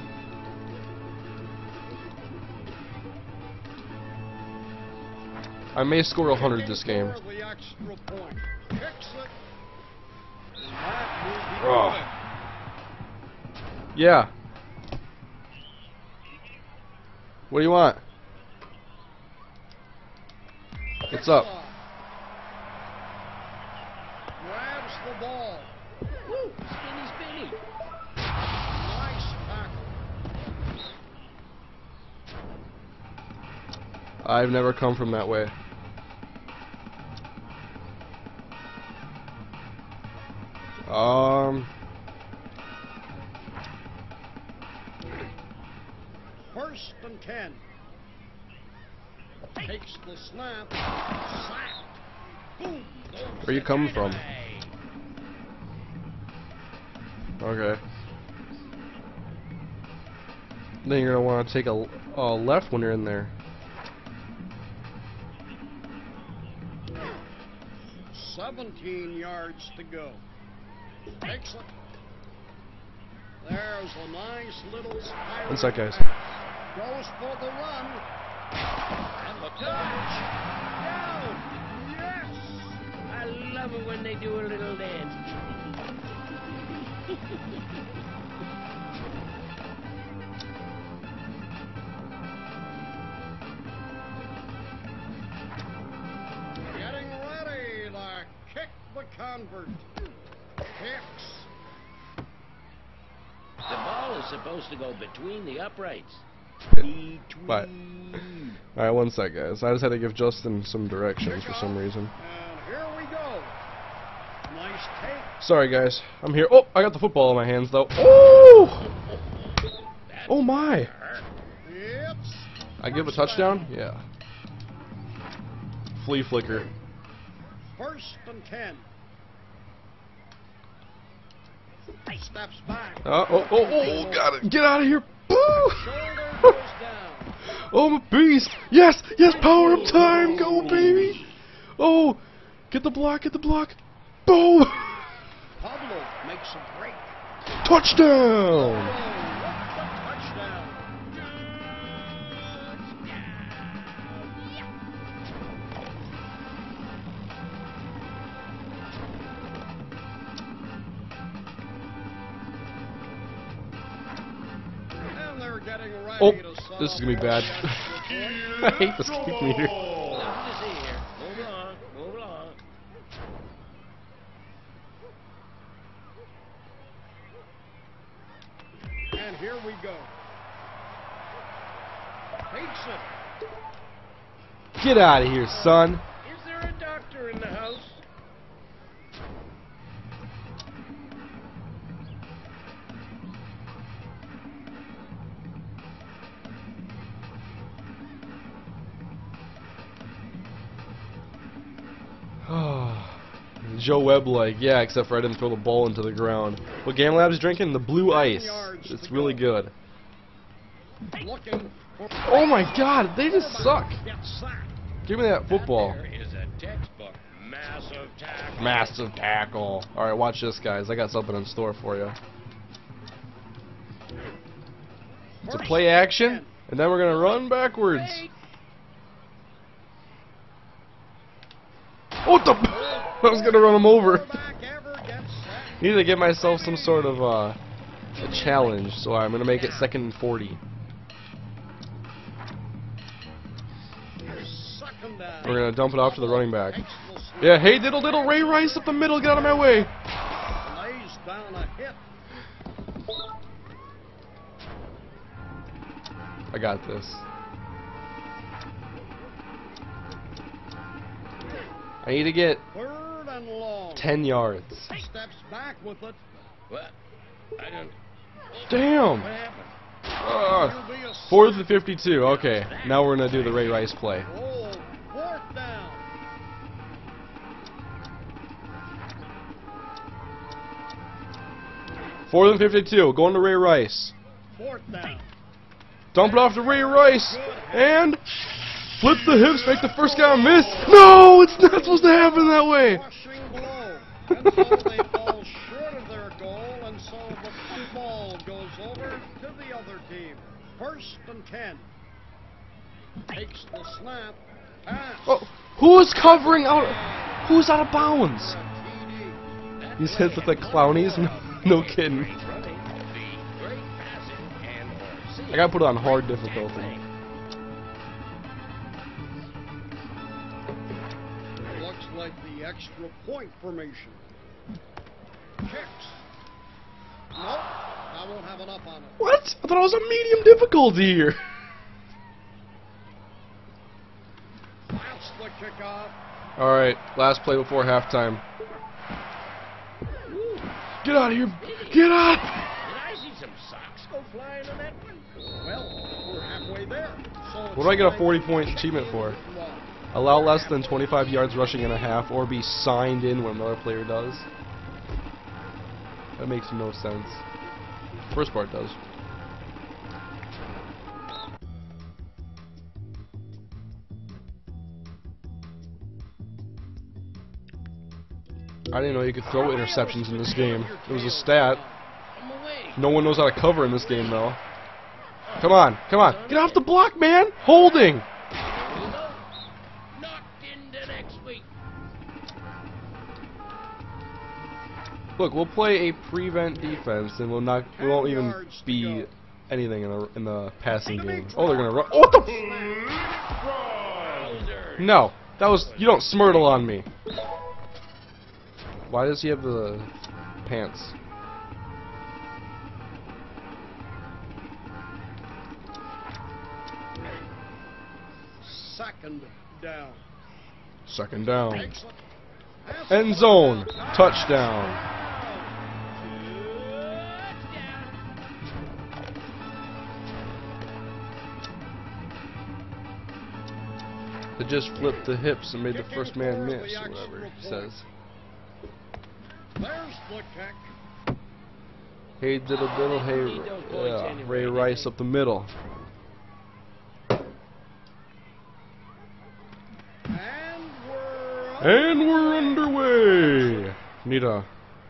Speaker 1: I may score a hundred this game. Oh. Yeah. What do you want? What's up?
Speaker 2: Grabs the ball.
Speaker 3: Woo! Spinny, spinny.
Speaker 2: Nice tackle.
Speaker 1: I've never come from that way. Um.
Speaker 2: First and ten. Takes the snap. Sack. Boom.
Speaker 1: Where are you coming from? Okay. Then you're gonna want to take a, a left when you're in there.
Speaker 2: seventeen yards to go. Takes it. There's a nice little spiral.
Speaker 1: One sec, guys.
Speaker 2: Goes for the run. And the touch. Down. Yes.
Speaker 3: I love it when they do a little dance.
Speaker 2: Getting ready to kick the convert. Kicks.
Speaker 3: The ball is supposed to go between the uprights.
Speaker 1: But alright, one sec, guys. I just had to give Justin some directions for some reason.
Speaker 2: And here we go. Nice take.
Speaker 1: Sorry, guys. I'm here. Oh, I got the football in my hands, though. Oh! Oh my!
Speaker 2: It's
Speaker 1: I give a touchdown? Yeah. Flea flicker.
Speaker 2: first and ten. Steps back.
Speaker 1: Oh, oh, oh, oh, got it. Get out of here. Boo!
Speaker 2: Shoulder goes down.
Speaker 1: Oh, I'm a beast. Yes, yes, power up time. Go, baby. Oh, get the block, get the block. Boom.
Speaker 2: Pablo makes a break.
Speaker 1: Touchdown.
Speaker 2: Oh, what a touchdown. And they're getting ready
Speaker 1: Oh,
Speaker 2: to settle
Speaker 1: this is going to be bad.
Speaker 2: point.
Speaker 1: I hate this kick meter.
Speaker 3: Nothing to see here. Move along, move along.
Speaker 2: And here we go. Takes it.
Speaker 1: Get out of here, son.
Speaker 3: Is there a doctor in the house?
Speaker 1: Joe Webb like, yeah, except for I didn't throw the ball into the ground. What Game Lab's drinking? The blue ice. It's really good.
Speaker 2: Looking for
Speaker 1: Oh my god, they just suck.
Speaker 2: gets sacked.
Speaker 1: Give me that football.
Speaker 3: There is a textbook. Massive tackle.
Speaker 1: Massive tackle. Alright, watch this, guys. I got something in store for you. It's a play action, and then we're going to run backwards. What the? I was going to run him over.
Speaker 2: Quarterback ever gets sacked.
Speaker 1: Need to give myself some sort of uh, a challenge, so I'm going to make it second and forty.
Speaker 2: Second down.
Speaker 1: We're going to dump it off to the running back. Yeah, hey, diddle diddle, Ray Rice up the middle, get out of my way.
Speaker 2: Lays down a hit.
Speaker 1: I got this. I need to get
Speaker 2: Third and long.
Speaker 1: ten yards.
Speaker 2: Steps back with it.
Speaker 3: What? I don't.
Speaker 1: Damn.
Speaker 3: What happened?
Speaker 1: Uh,
Speaker 2: He'll be a
Speaker 1: fourth and fifty-two. Okay, now we're gonna do the Ray Rice play.
Speaker 2: Oh, fourth down.
Speaker 1: Fourth and fifty-two. Going to Ray Rice.
Speaker 2: Fourth down.
Speaker 1: Dump it off to Ray Rice and flip the hips, make the first guy miss. No, it's not supposed to happen that way.
Speaker 2: Rushing blow. And so they fall short of their goal, and so the football goes over to the other team. First and ten. Takes the snap. Pass.
Speaker 1: Oh, who's covering out? Who's out of bounds? These hits look like clownies. No, no kidding. I gotta put it on hard difficulty.
Speaker 2: Looks like the extra point formation. Kicks. Nope, I won't have enough on it.
Speaker 1: What? I thought it was a medium difficulty here.
Speaker 2: That's the kickoff.
Speaker 1: All right, last play before halftime. Get out of here! Get out!
Speaker 3: Did I see some socks go flying on that one?
Speaker 2: Well, we're halfway there. So
Speaker 1: What do I get a forty point achievement for? Allow less than twenty-five yards rushing and a half, or be signed in when another player does. That makes no sense. First part does. I didn't know you could throw interceptions in this game. It was a stat.
Speaker 3: I'm away.
Speaker 1: No one knows how to cover in this game, though. Come on, come on. Get off the block, man! Holding!
Speaker 3: Knocked into next week.
Speaker 1: Look, we'll play a prevent defense, and we'll not, we won't even be anything in the in the passing game. Oh, they're gonna run. Oh, what the? No, that was. You don't smurtle on me. Why does he have the pants?
Speaker 2: Second down.
Speaker 1: Second down.
Speaker 2: Excellent.
Speaker 1: End zone. Touchdown. They just flipped the hips and made the first man miss, or whatever he says.
Speaker 2: There's the kick.
Speaker 1: Hey diddle diddle, hey yeah, Ray Rice up the middle.
Speaker 2: And we're up.
Speaker 1: And we're underway. Need a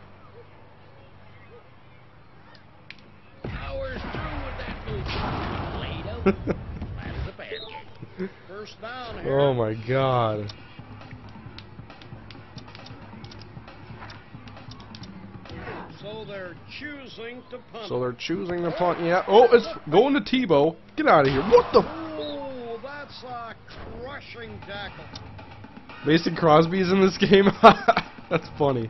Speaker 3: Powers through with that move. Laid out. Flat as a pancake.
Speaker 2: First down here.
Speaker 1: Oh my god.
Speaker 2: So they're choosing to punt.
Speaker 1: So they're choosing to punt. Yeah. Oh, it's going to Tebow. Get out of here. What the?
Speaker 2: Oh, That's a crushing tackle.
Speaker 1: Mason Crosby's in this game? That's funny.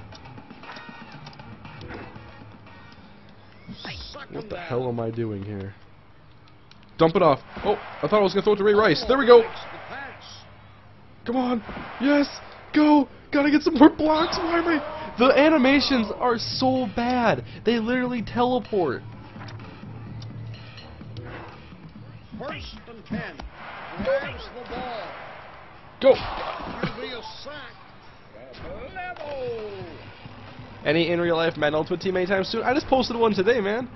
Speaker 2: Second
Speaker 1: What the
Speaker 2: down.
Speaker 1: hell am I doing here? Dump it off. Oh, I thought I was going to throw it to Ray Rice. There we go.
Speaker 2: Makes the pass.
Speaker 1: Come on. Yes. Go. Gotta get some more blocks. Why am I... The animations are so bad. They literally teleport.
Speaker 2: First and ten. Grabs the ball.
Speaker 1: Go.
Speaker 2: Could be a sack. Level.
Speaker 1: Any in real life Madden Ultimate Team anytime soon? I just posted one today, man.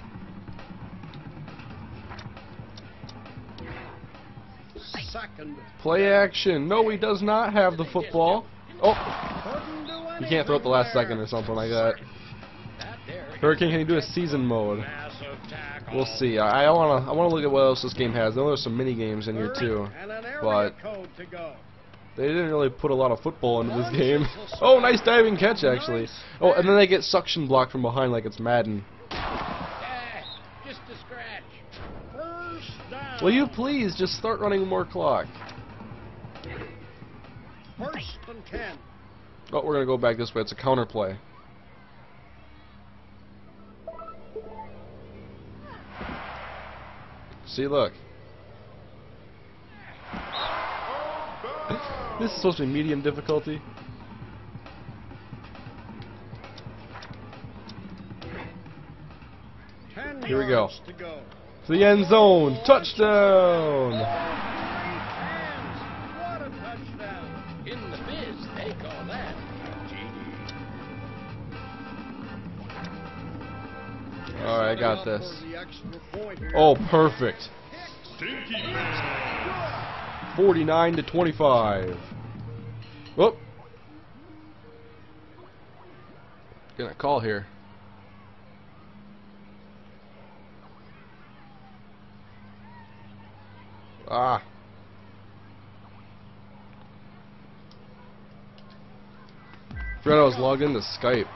Speaker 2: Second.
Speaker 1: Play action. No, he does not have the football. Oh,
Speaker 2: Couldn't do
Speaker 1: you can't throw it the last
Speaker 2: anything
Speaker 1: second or
Speaker 2: there.
Speaker 1: something like that.
Speaker 2: That there.
Speaker 1: Hurricane, can you do a season mode?
Speaker 2: Massive tackle.
Speaker 1: We'll see. I, I wanna I wanna look at what else this game has. I know there's some mini games in here
Speaker 2: Third
Speaker 1: too,
Speaker 2: and an area
Speaker 1: but
Speaker 2: code to go.
Speaker 1: they didn't really put a lot of football into this game. Oh, nice diving catch actually. Oh, and then they get suction blocked from behind like it's Madden.
Speaker 3: Ah, just a scratch.
Speaker 2: First down.
Speaker 1: Will you please just start running more clock?
Speaker 2: First and ten.
Speaker 1: Oh, we're gonna go back this way. It's a counter play. See, look. This is supposed to be medium difficulty.
Speaker 2: Ten
Speaker 1: Here we go.
Speaker 2: yards to go.
Speaker 1: To the end zone. Touchdown!
Speaker 2: Hands. What a touchdown.
Speaker 3: In the biz, they call that a G D.
Speaker 1: Alright, I got
Speaker 2: Up
Speaker 1: this.
Speaker 2: for the extra point here.
Speaker 1: Oh, perfect. forty-nine to twenty-five. Whoop. Gonna call here. Ah. Forgot I was logged into Skype.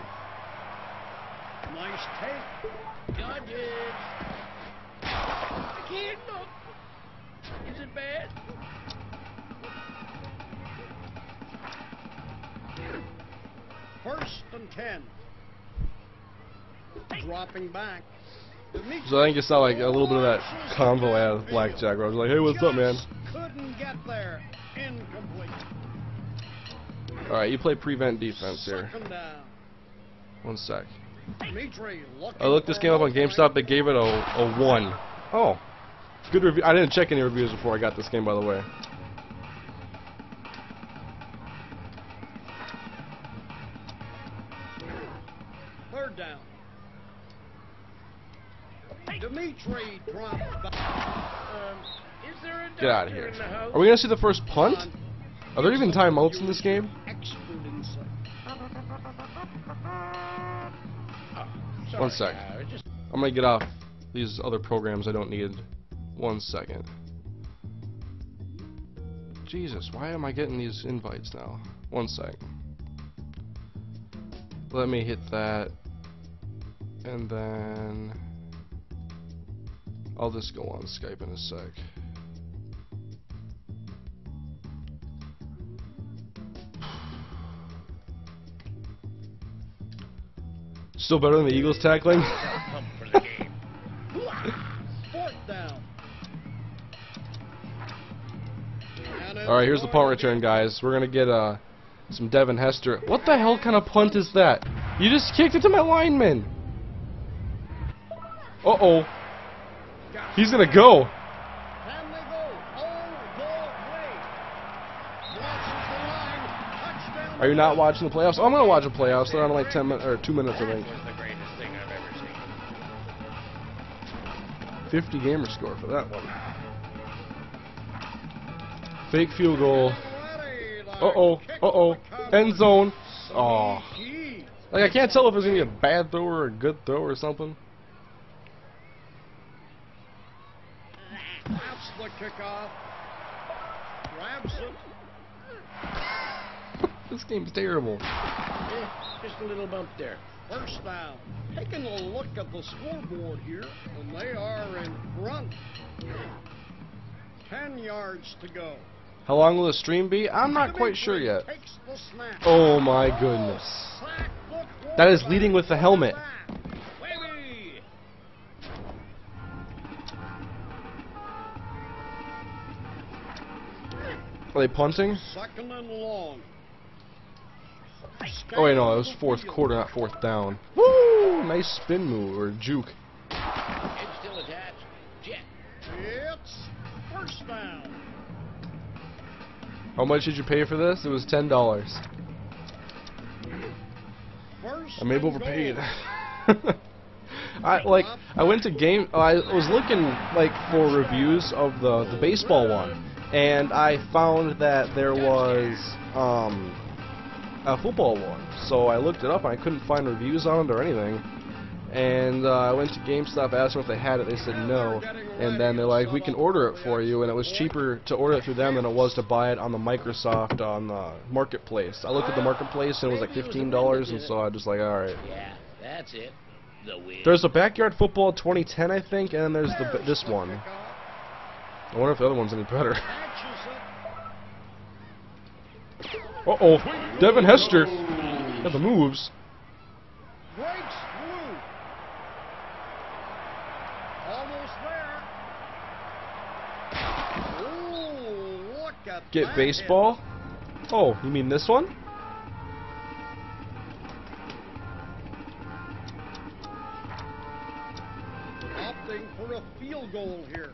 Speaker 2: Nice take.
Speaker 3: Got it. I can't look. Is it bad?
Speaker 2: First and ten. Dropping back.
Speaker 1: So I think you saw like a little bit of that convo out of Blackjack where I was like, hey, what's up, man?
Speaker 2: Just couldn't get there. Incomplete.
Speaker 1: Alright, you play prevent defense here.
Speaker 2: Second down.
Speaker 1: One sec.
Speaker 2: Dimitri looking
Speaker 1: I looked this
Speaker 2: for
Speaker 1: game up on
Speaker 2: opening.
Speaker 1: GameStop. They gave it a, a one. Oh. Good review. I didn't check any reviews before I got this game, by the way.
Speaker 2: Third down. Dimitri dropped back.
Speaker 3: Um, is there a
Speaker 1: Get out of
Speaker 3: doctor
Speaker 1: here.
Speaker 3: in the house?
Speaker 1: Are we going to see the first punt? Are there even timeouts in this game?
Speaker 2: Expert insight.
Speaker 3: Oh, sorry,
Speaker 1: One sec.
Speaker 3: uh, just
Speaker 1: I'm going to get off these other programs I don't need. One second. Jesus, why am I getting these invites now? One sec. Let me hit that. And then I'll just go on Skype in a sec. Still better than the Eagles tackling?
Speaker 3: pump for the game.
Speaker 2: Fourth down.
Speaker 1: Alright, here's the punt return, guys. We're gonna get uh, some Devin Hester. What the hell kind of punt is that? You just kicked it to my lineman! Uh-oh. He's gonna go.
Speaker 2: Can they go all the way? Crosses the line. Touchdown.
Speaker 1: Are you not watching the playoffs? Oh, I'm gonna watch the playoffs. They're on like ten minutes or two minutes, I think.
Speaker 3: was the greatest thing I've ever seen.
Speaker 1: fifty gamer score for that one. Fake field goal.
Speaker 2: Ready. The
Speaker 1: Uh-oh.
Speaker 2: kick
Speaker 1: Uh-oh.
Speaker 2: for the Cowboys.
Speaker 1: End zone. Oh.
Speaker 2: Gee.
Speaker 1: Like, I can't tell if it's gonna be a bad throw or a good throw or something.
Speaker 2: That's the kickoff. Grabs it.
Speaker 1: This game's terrible.
Speaker 3: Eh, just a little bump there.
Speaker 2: First down. Taking a look at the scoreboard here, and they are in front. Ten yards to go.
Speaker 1: How long will the stream be? I'm not quite sure yet.
Speaker 2: Takes the snap.
Speaker 1: Oh my goodness.
Speaker 2: Sack the
Speaker 1: That is
Speaker 2: quarterback.
Speaker 1: leading with the helmet.
Speaker 3: Whammy!
Speaker 1: Are they punting?
Speaker 2: Second and long.
Speaker 1: Oh wait, no, it was fourth quarter, not fourth down. Woo! Nice spin move, or juke.
Speaker 3: It's still attached. Jet.
Speaker 2: It's first down.
Speaker 1: How much did you pay for this? It was ten dollars.
Speaker 2: First
Speaker 1: I may have
Speaker 2: and
Speaker 1: overpaid.
Speaker 2: goal.
Speaker 1: I like I went to game. I was looking like for reviews of the the baseball one, and I found that there was um a football one. So I looked it up and I couldn't find reviews on it or anything. And uh, I went to GameStop, asked them if they had it. They said no. And then they're like, we can order it for you. And it was cheaper to order it through them than it was to buy it on the Microsoft on the marketplace. I looked at the marketplace and it was like fifteen dollars, and so I just like, all right.
Speaker 3: Yeah, that's it. The win.
Speaker 1: There's the Backyard Football twenty ten, I think, and then there's the this one. I wonder if the other one's any better. Uh oh, Devin Hester got the moves.
Speaker 2: Breaks through. Almost there. Ooh, look at
Speaker 1: Get
Speaker 2: that
Speaker 1: baseball. Oh, you mean this one?
Speaker 2: hit. Opting for a field goal here.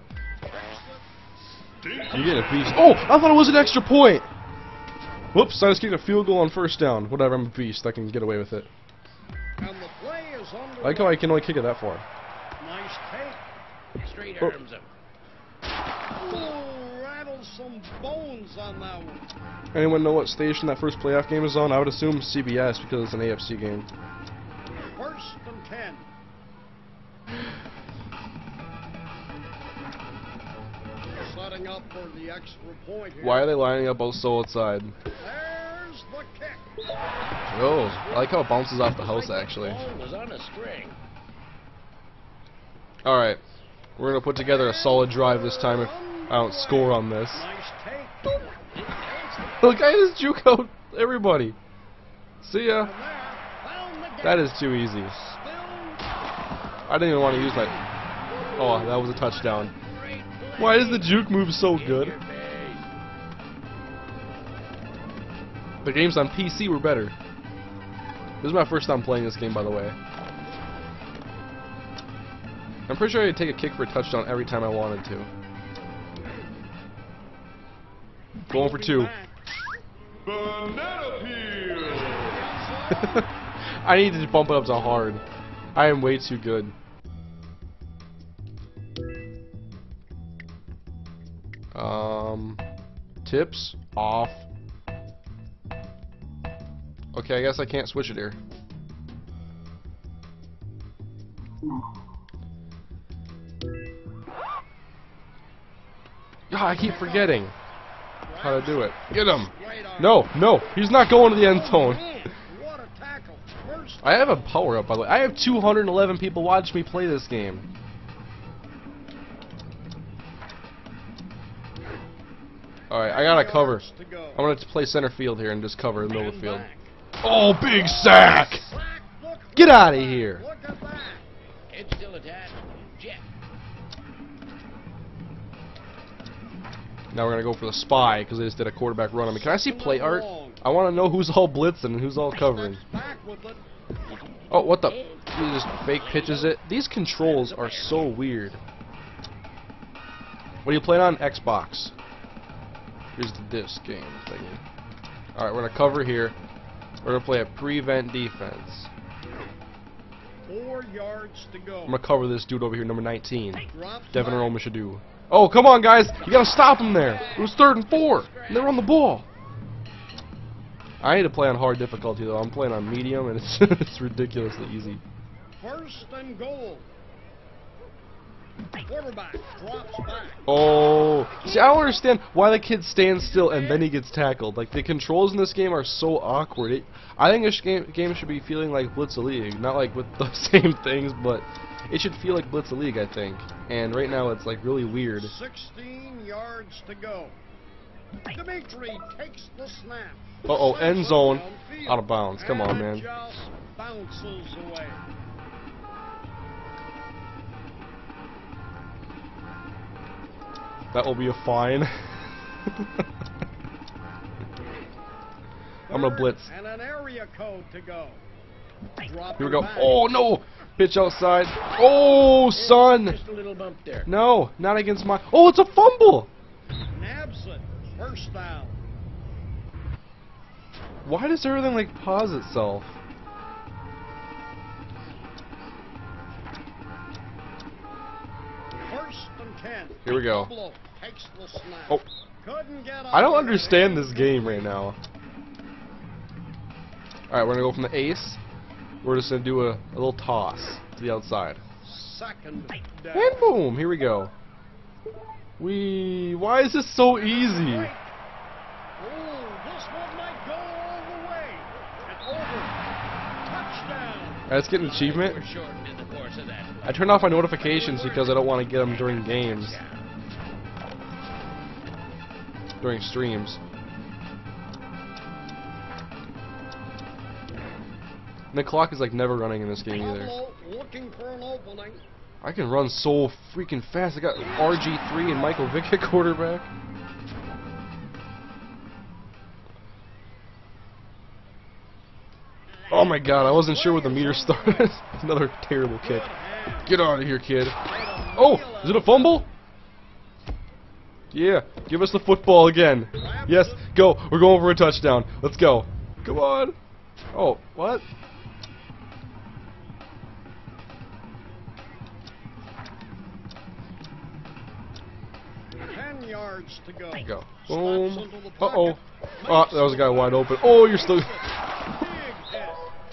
Speaker 1: You get a beast. Oh, I thought it was an extra point. Whoops, I just kicked a field goal on first down. Whatever, I'm a beast. I can get away with it.
Speaker 2: And the play is under.
Speaker 1: I like how I can only kick it that far.
Speaker 2: Nice take.
Speaker 3: Straight
Speaker 1: Oh.
Speaker 3: arms him.
Speaker 2: Ooh, rattles some bones on that one.
Speaker 1: Anyone know what station that first playoff game is on? I would assume C B S because it's an A F C game.
Speaker 2: First and ten. Setting up for the extra point here.
Speaker 1: Why are they lining up both so outside?
Speaker 2: There's the kick.
Speaker 1: Oh, I like how it bounces off the house actually.
Speaker 3: The ball was on a string.
Speaker 1: Alright, we're going to put together a solid drive this time if I don't score on this.
Speaker 2: Nice take.
Speaker 1: Look, I just juke out everybody. See ya.
Speaker 2: There, found the
Speaker 1: That
Speaker 2: gap.
Speaker 1: is too easy.
Speaker 2: Still
Speaker 1: I didn't even want to use my... Oh, that was a touchdown. Why is the juke move so good? The games on P C were better. This is my first time playing this game, by the way. I'm pretty sure I could take a kick for a touchdown every time I wanted to. Going for two.
Speaker 2: Banana peel.
Speaker 1: I need to bump it up to hard. I am way too good. Um, tips off. Okay, I guess I can't switch it here. God, I keep forgetting how to do it. Get him! No, no, he's not going to the end zone.
Speaker 2: What a tackle. First
Speaker 1: I have a power up, by the way. I have two hundred eleven people watch me play this game. Alright, I gotta cover.
Speaker 2: to go.
Speaker 1: I'm gonna play center field here and just cover the middle of the field.
Speaker 2: Back.
Speaker 1: Oh, big sack!
Speaker 2: Sack, look.
Speaker 1: Get out of here!
Speaker 2: Look at that.
Speaker 3: It's still attached. Jet.
Speaker 1: Now we're gonna go for the spy because they just did a quarterback run on me. Can I see play art? I want to know who's all blitzing and who's all covering.
Speaker 2: Steps back with it.
Speaker 1: Oh, what the? He just fake pitches it. These controls are so weird. What are you playing on? Xbox. Here's the disc game thingy. Alright, we're gonna cover here. We're gonna play a prevent defense.
Speaker 2: Four yards to go.
Speaker 1: I'm gonna cover this dude over here, number nineteen.
Speaker 2: Drops
Speaker 1: Devin
Speaker 2: back.
Speaker 1: Roma should do. Oh, come on, guys! You gotta stop him there! It was third and four! And they're on the ball! I need to play on hard difficulty, though. I'm playing on medium, and it's, it's ridiculously easy.
Speaker 2: First and goal. Quarterback drops back.
Speaker 1: Oh, see, I don't understand why the kid stands still and then he gets tackled. Like, the controls in this game are so awkward. It, I think this game, game should be feeling like Blitz a League, not like with the same things, but it should feel like Blitz a League, I think. And right now it's like really weird.
Speaker 2: sixteen yards to go. Dimitri takes the snap.
Speaker 1: Uh-oh, end zone,
Speaker 2: Downfield.
Speaker 1: out of bounds. Come on,
Speaker 2: And
Speaker 1: man.
Speaker 2: it just bounces away.
Speaker 1: That will be a fine. I'm gonna blitz.
Speaker 2: And an area code to go. Drop
Speaker 1: Here we go.
Speaker 2: back.
Speaker 1: Oh, no! Pitch outside. Oh, son!
Speaker 3: Just a little bump there.
Speaker 1: No, not against my... Oh, it's a fumble!
Speaker 2: Nabs it. First down.
Speaker 1: Why does everything, like, pause itself?
Speaker 2: First and ten.
Speaker 1: Here we go.
Speaker 2: Pablo takes the snap.
Speaker 1: Oh.
Speaker 2: Couldn't get
Speaker 1: I don't
Speaker 2: out.
Speaker 1: understand this game right now. Alright, we're gonna go from the ace. We're just gonna do a, a little toss to the outside.
Speaker 2: Second down.
Speaker 1: And boom! Here we go. We. Why is this so easy?
Speaker 2: Oh, this one might go all the way. And over. Touchdown.
Speaker 1: Let's get an achievement.
Speaker 3: We're shortened in the course of that.
Speaker 1: I turn off my notifications because I don't want to get them during games. During streams. And the clock is like never running in this game either.
Speaker 2: Pablo looking for an opening.
Speaker 1: I can run so freaking fast. I got R G three and Michael Vick at quarterback. Oh my god, I wasn't sure where the meter started. Another terrible kick. Get out of here, kid. Oh, is it a fumble? Yeah, give us the football again. Yes, go. We're going for a touchdown. Let's go. Come on. Oh, what?
Speaker 2: Ten yards to go.
Speaker 1: Go.
Speaker 2: Steps
Speaker 1: Boom.
Speaker 2: into the
Speaker 1: Uh oh.
Speaker 2: pocket.
Speaker 1: Oh, that was a guy wide open. Oh, you're still.
Speaker 2: Big hit.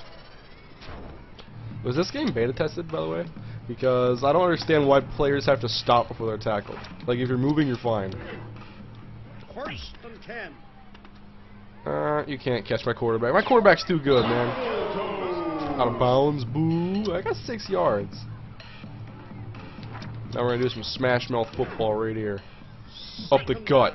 Speaker 1: Was this game beta tested, by the way? Because I don't understand why players have to stop before they're tackled. Like, if you're moving, you're fine.
Speaker 2: First and ten.
Speaker 1: Uh, you can't catch my quarterback. My quarterback's too good, man. Out of bounds. Boo. I got six yards. Now we're going to do some smash mouth football right here. Up the gut.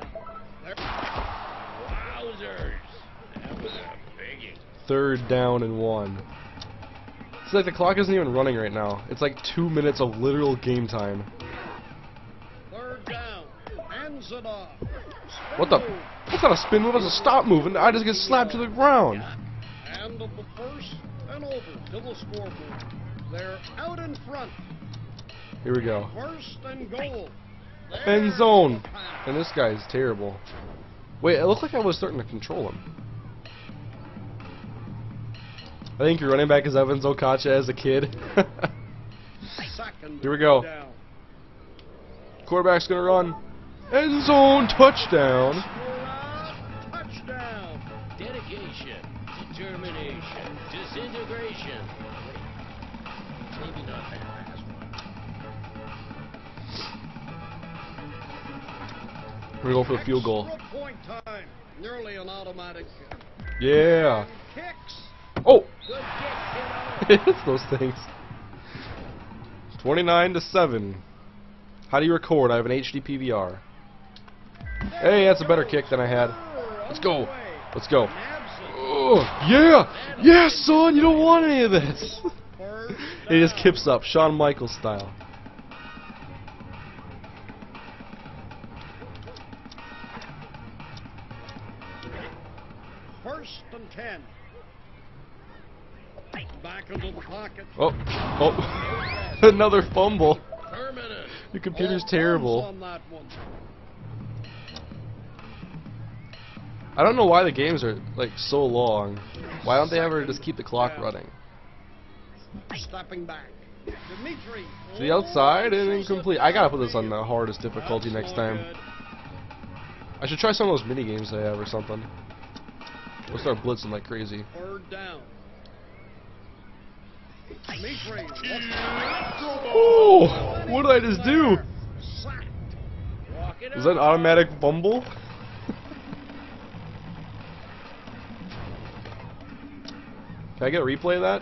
Speaker 3: Wowzers. That was a biggie.
Speaker 1: Third down and one. It's like the clock isn't even running right now. It's like two minutes of literal game time.
Speaker 2: Third down. Ends it off.
Speaker 1: What the? That's not a spin move, that's a stop move, and I just get slapped to the ground.
Speaker 2: End of the first and over to the scoreboard. They're out in front.
Speaker 1: Here we go.
Speaker 2: First and goal.
Speaker 1: End zone. And this guy's terrible. Wait, it looked like I was starting to control him. I think your running back is Evans Okacha as a kid.
Speaker 2: Second
Speaker 1: Here we go.
Speaker 2: down.
Speaker 1: Quarterback's gonna run. End zone touchdown.
Speaker 2: Score, touchdown.
Speaker 3: Dedication, determination, disintegration. Maybe not that last one.
Speaker 1: We're gonna go for a field goal.
Speaker 2: Extra point time. Nearly an automatic.
Speaker 1: Yeah.
Speaker 2: Kicks.
Speaker 1: Oh!
Speaker 3: Good kick, kiddo.
Speaker 1: It's those things. twenty-nine to seven. How do you record? I have an H D P V R. Hey, that's a better kick than I had. Let's go. Let's go. Oh, yeah! Yeah, son! You don't want any of this! He just kips up, Shawn Michaels style.
Speaker 2: First and ten. Back into the pocket.
Speaker 1: Oh, oh. Another fumble.
Speaker 3: Permanent.
Speaker 1: Your computer's
Speaker 2: All
Speaker 1: terrible.
Speaker 2: thumbs on that one.
Speaker 1: I don't know why the games are like so long. Why don't they ever just keep the clock running?
Speaker 2: Stepping back. Dimitri.
Speaker 1: To the outside and incomplete. I gotta put this on the hardest difficulty next time. I should try some of those mini games they have or something. We'll start blitzing like crazy.
Speaker 2: Third down. Dimitri looks
Speaker 1: Oh, what did I just do?
Speaker 2: sacked.
Speaker 3: Walk it
Speaker 1: Is that an
Speaker 3: up.
Speaker 1: automatic fumble? Can I get a replay of that?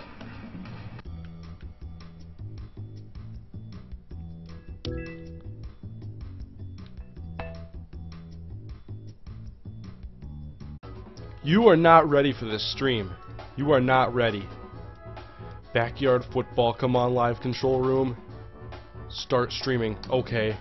Speaker 1: You are not ready for this stream. You are not ready. Backyard football, come on, live control room. Start streaming. Okay.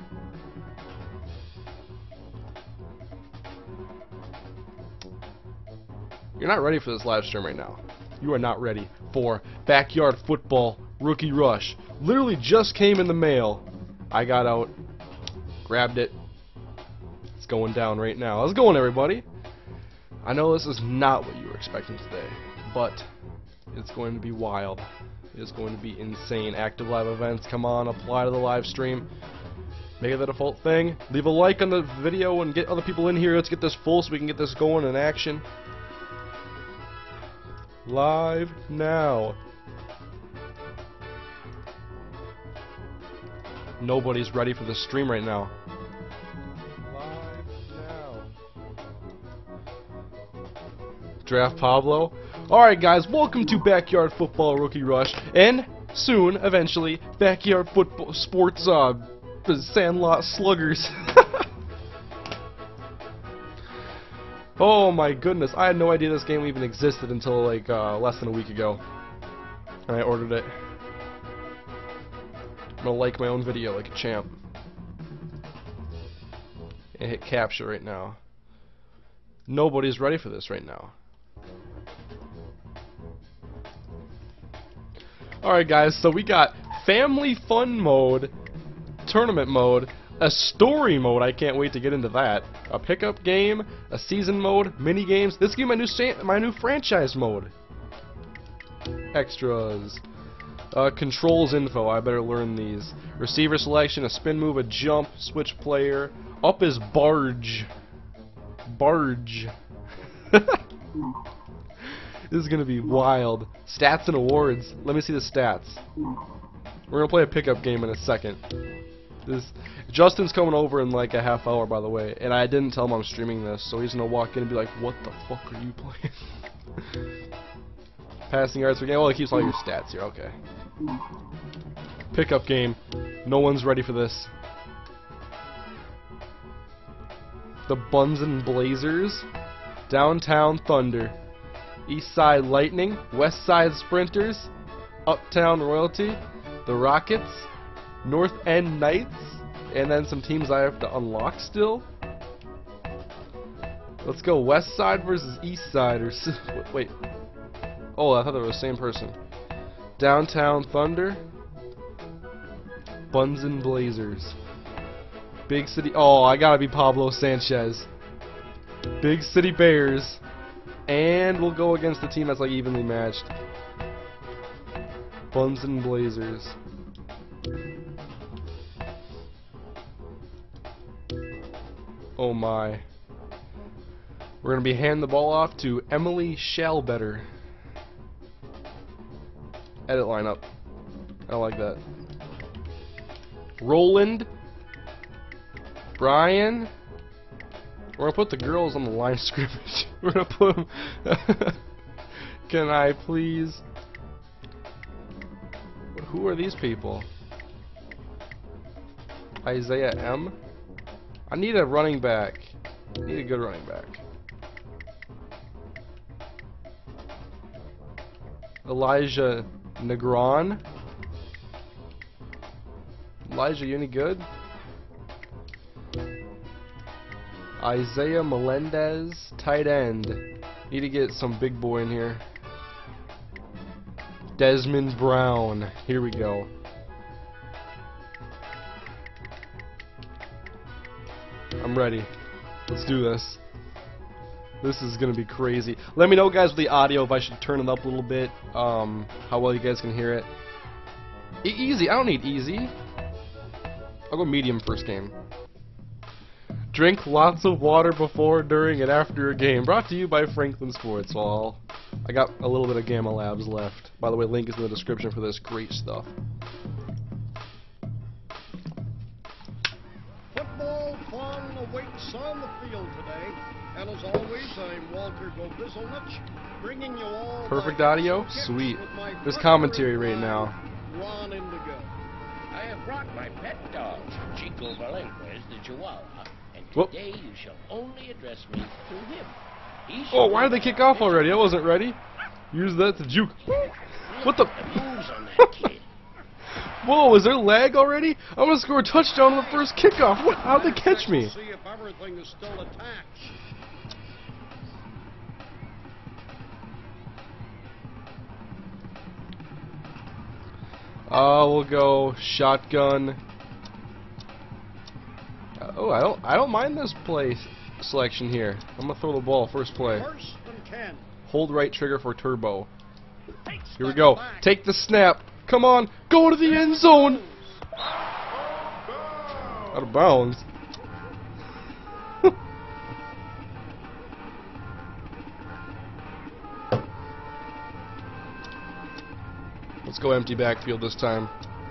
Speaker 1: You're not ready for this live stream right now. You are not ready for Backyard Football Rookie Rush. Literally just came in the mail. I got out, grabbed it. It's going down right now. How's it going, everybody? I know this is not what you were expecting today, but it's going to be wild. It's going to be insane. Active live events, come on, apply to the live stream. Make it the default thing. Leave a like on the video and get other people in here. Let's get this full so we can get this going in action. Live now. Nobody's ready for the stream right now. Live now. Draft Pablo. Alright guys, welcome to Backyard Football Rookie Rush, and soon, eventually, Backyard Football Sports uh, Sandlot Sluggers. Oh my goodness, I had no idea this game even existed until like uh, less than a week ago. And I ordered it. I'm gonna like my own video like a champ. And hit capture right now. Nobody's ready for this right now. Alright guys, so we got family fun mode, tournament mode, a story mode, I can't wait to get into that, a pickup game, a season mode, mini games. This game my new my new franchise mode. Extras. Uh, controls info, I better learn these. Receiver selection, a spin move, a jump, switch player. Up is barge. Barge. This is gonna be wild. Stats and awards. Let me see the stats. We're gonna play a pickup game in a second. This Justin's coming over in like a half hour, by the way, and I didn't tell him I'm streaming this, so he's gonna walk in and be like, "What the fuck are you playing?" Passing yards per game. Oh, it keeps all your stats here. Okay. Pickup game. No one's ready for this. The Buns and Blazers, Downtown Thunder, East Side Lightning, West Side Sprinters, Uptown Royalty, the Rockets, North End Knights, and then some teams I have to unlock still. Let's go West Side versus East Side, or wait. Oh, I thought they were the same person. Downtown Thunder, Buns and Blazers, Big City. Oh, I gotta be Pablo Sanchez. Big City Bears, and we'll go against the team that's like evenly matched. Buns and Blazers. Oh my. We're gonna be handing the ball off to Emily Shallbetter. Edit lineup. I like that. Roland. Brian. We're gonna put the girls on the line of scrimmage. We're gonna put them. Can I please? Who are these people? Isaiah M. I need a running back. I need a good running back. Elijah Negron. Elijah, you any good? Isaiah Melendez, tight end. Need to get some big boy in here. Desmond Brown. Here we go. I'm ready. Let's do this. This is gonna be crazy. Let me know, guys, with the audio if I should turn it up a little bit. Um, how well you guys can hear it. E easy. I don't need easy. I'll go medium first game. Drink lots of water before, during, and after a game. Brought to you by Franklin Sports. So I'll I got a little bit of Gamma Labs left. By the way, link is in the description for this great stuff.
Speaker 2: Football fun awaits on the field today. And as always, I'm Walter Gobizelnich, bringing you all
Speaker 1: Perfect
Speaker 2: my
Speaker 1: audio?
Speaker 2: tips
Speaker 1: Sweet.
Speaker 2: with my
Speaker 1: There's
Speaker 2: partner
Speaker 1: commentary
Speaker 2: in
Speaker 1: right
Speaker 2: crime,
Speaker 1: now.
Speaker 2: Ron Indigo.
Speaker 3: I have brought my pet dog, Chico Valenquez, the Chihuahua, and
Speaker 1: Whoop.
Speaker 3: today you shall only address me through him. He
Speaker 1: Oh,
Speaker 3: shall
Speaker 1: why did they
Speaker 3: be
Speaker 1: kick
Speaker 3: my
Speaker 1: off already? I wasn't ready. Use that to juke. What the?
Speaker 3: The moves on that kid.
Speaker 1: Whoa, is there lag already? I'm gonna score a touchdown on the first kickoff. What? How'd they catch me?
Speaker 2: See if everything is still attached.
Speaker 1: Uh, we'll go shotgun. Uh, oh, I don't, I don't mind this play selection here. I'm gonna throw the ball first play.
Speaker 2: First and ten.
Speaker 1: Hold right trigger for turbo. Here we
Speaker 2: Step
Speaker 1: go.
Speaker 2: back.
Speaker 1: Take the snap. Come on, go to the end zone. Out of bounds. Let's go empty backfield this time.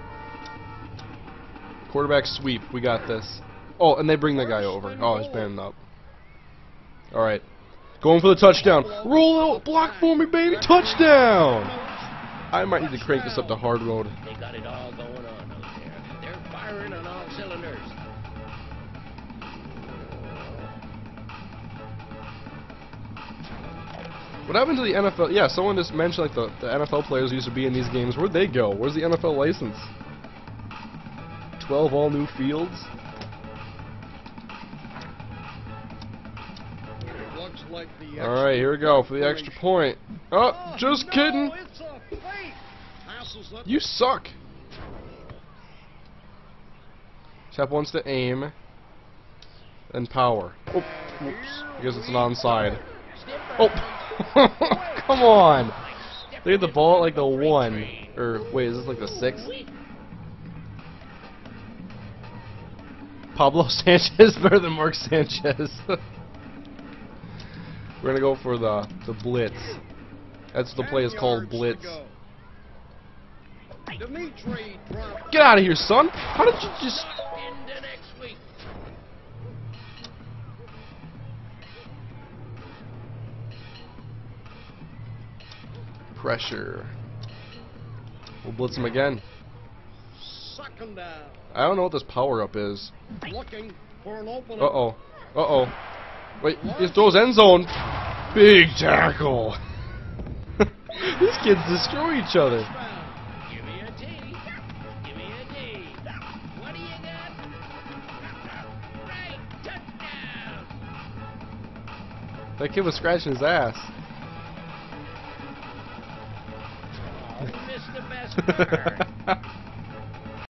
Speaker 1: Quarterback sweep. We got this. Oh, and they bring the guy over. Oh, he's banding up. Alright. Going for the touchdown. Roll out. Block for me, baby. Touchdown. I might need to crank this up to hard mode.
Speaker 3: They got it all going on out there. They're firing on all cylinders.
Speaker 1: What happened to the N F L? Yeah, someone just mentioned like the, the N F L players used to be in these games. Where'd they go? Where's the N F L license? twelve all new fields?
Speaker 2: It looks like the
Speaker 1: Alright, here we go for the extra point. Oh, just
Speaker 2: no,
Speaker 1: kidding.
Speaker 2: It's a fake. Passes it.
Speaker 1: You suck. Tap once to aim. Then power. Oh, oops. I guess it's an onside. Oh, come on. They had the ball at like the one. Or, wait, is this like the six? Pablo Sanchez better than Mark Sanchez. We're gonna go for the the blitz. That's what the play is called, blitz.
Speaker 2: Dimitri dropped.
Speaker 1: Get out of here, son! How did you just?
Speaker 3: Into next week.
Speaker 1: Pressure. We'll blitz him again.
Speaker 2: Second down.
Speaker 1: I don't know what this power up is.
Speaker 2: Looking for an opening.
Speaker 1: Uh oh. Uh oh. Wait, he throws end zone. Big tackle. These kids destroy each other.
Speaker 3: Give me a T. Give me a D. What do you got? Right, touchdown.
Speaker 1: That kid was scratching his ass.
Speaker 3: Oh, you missed the best part.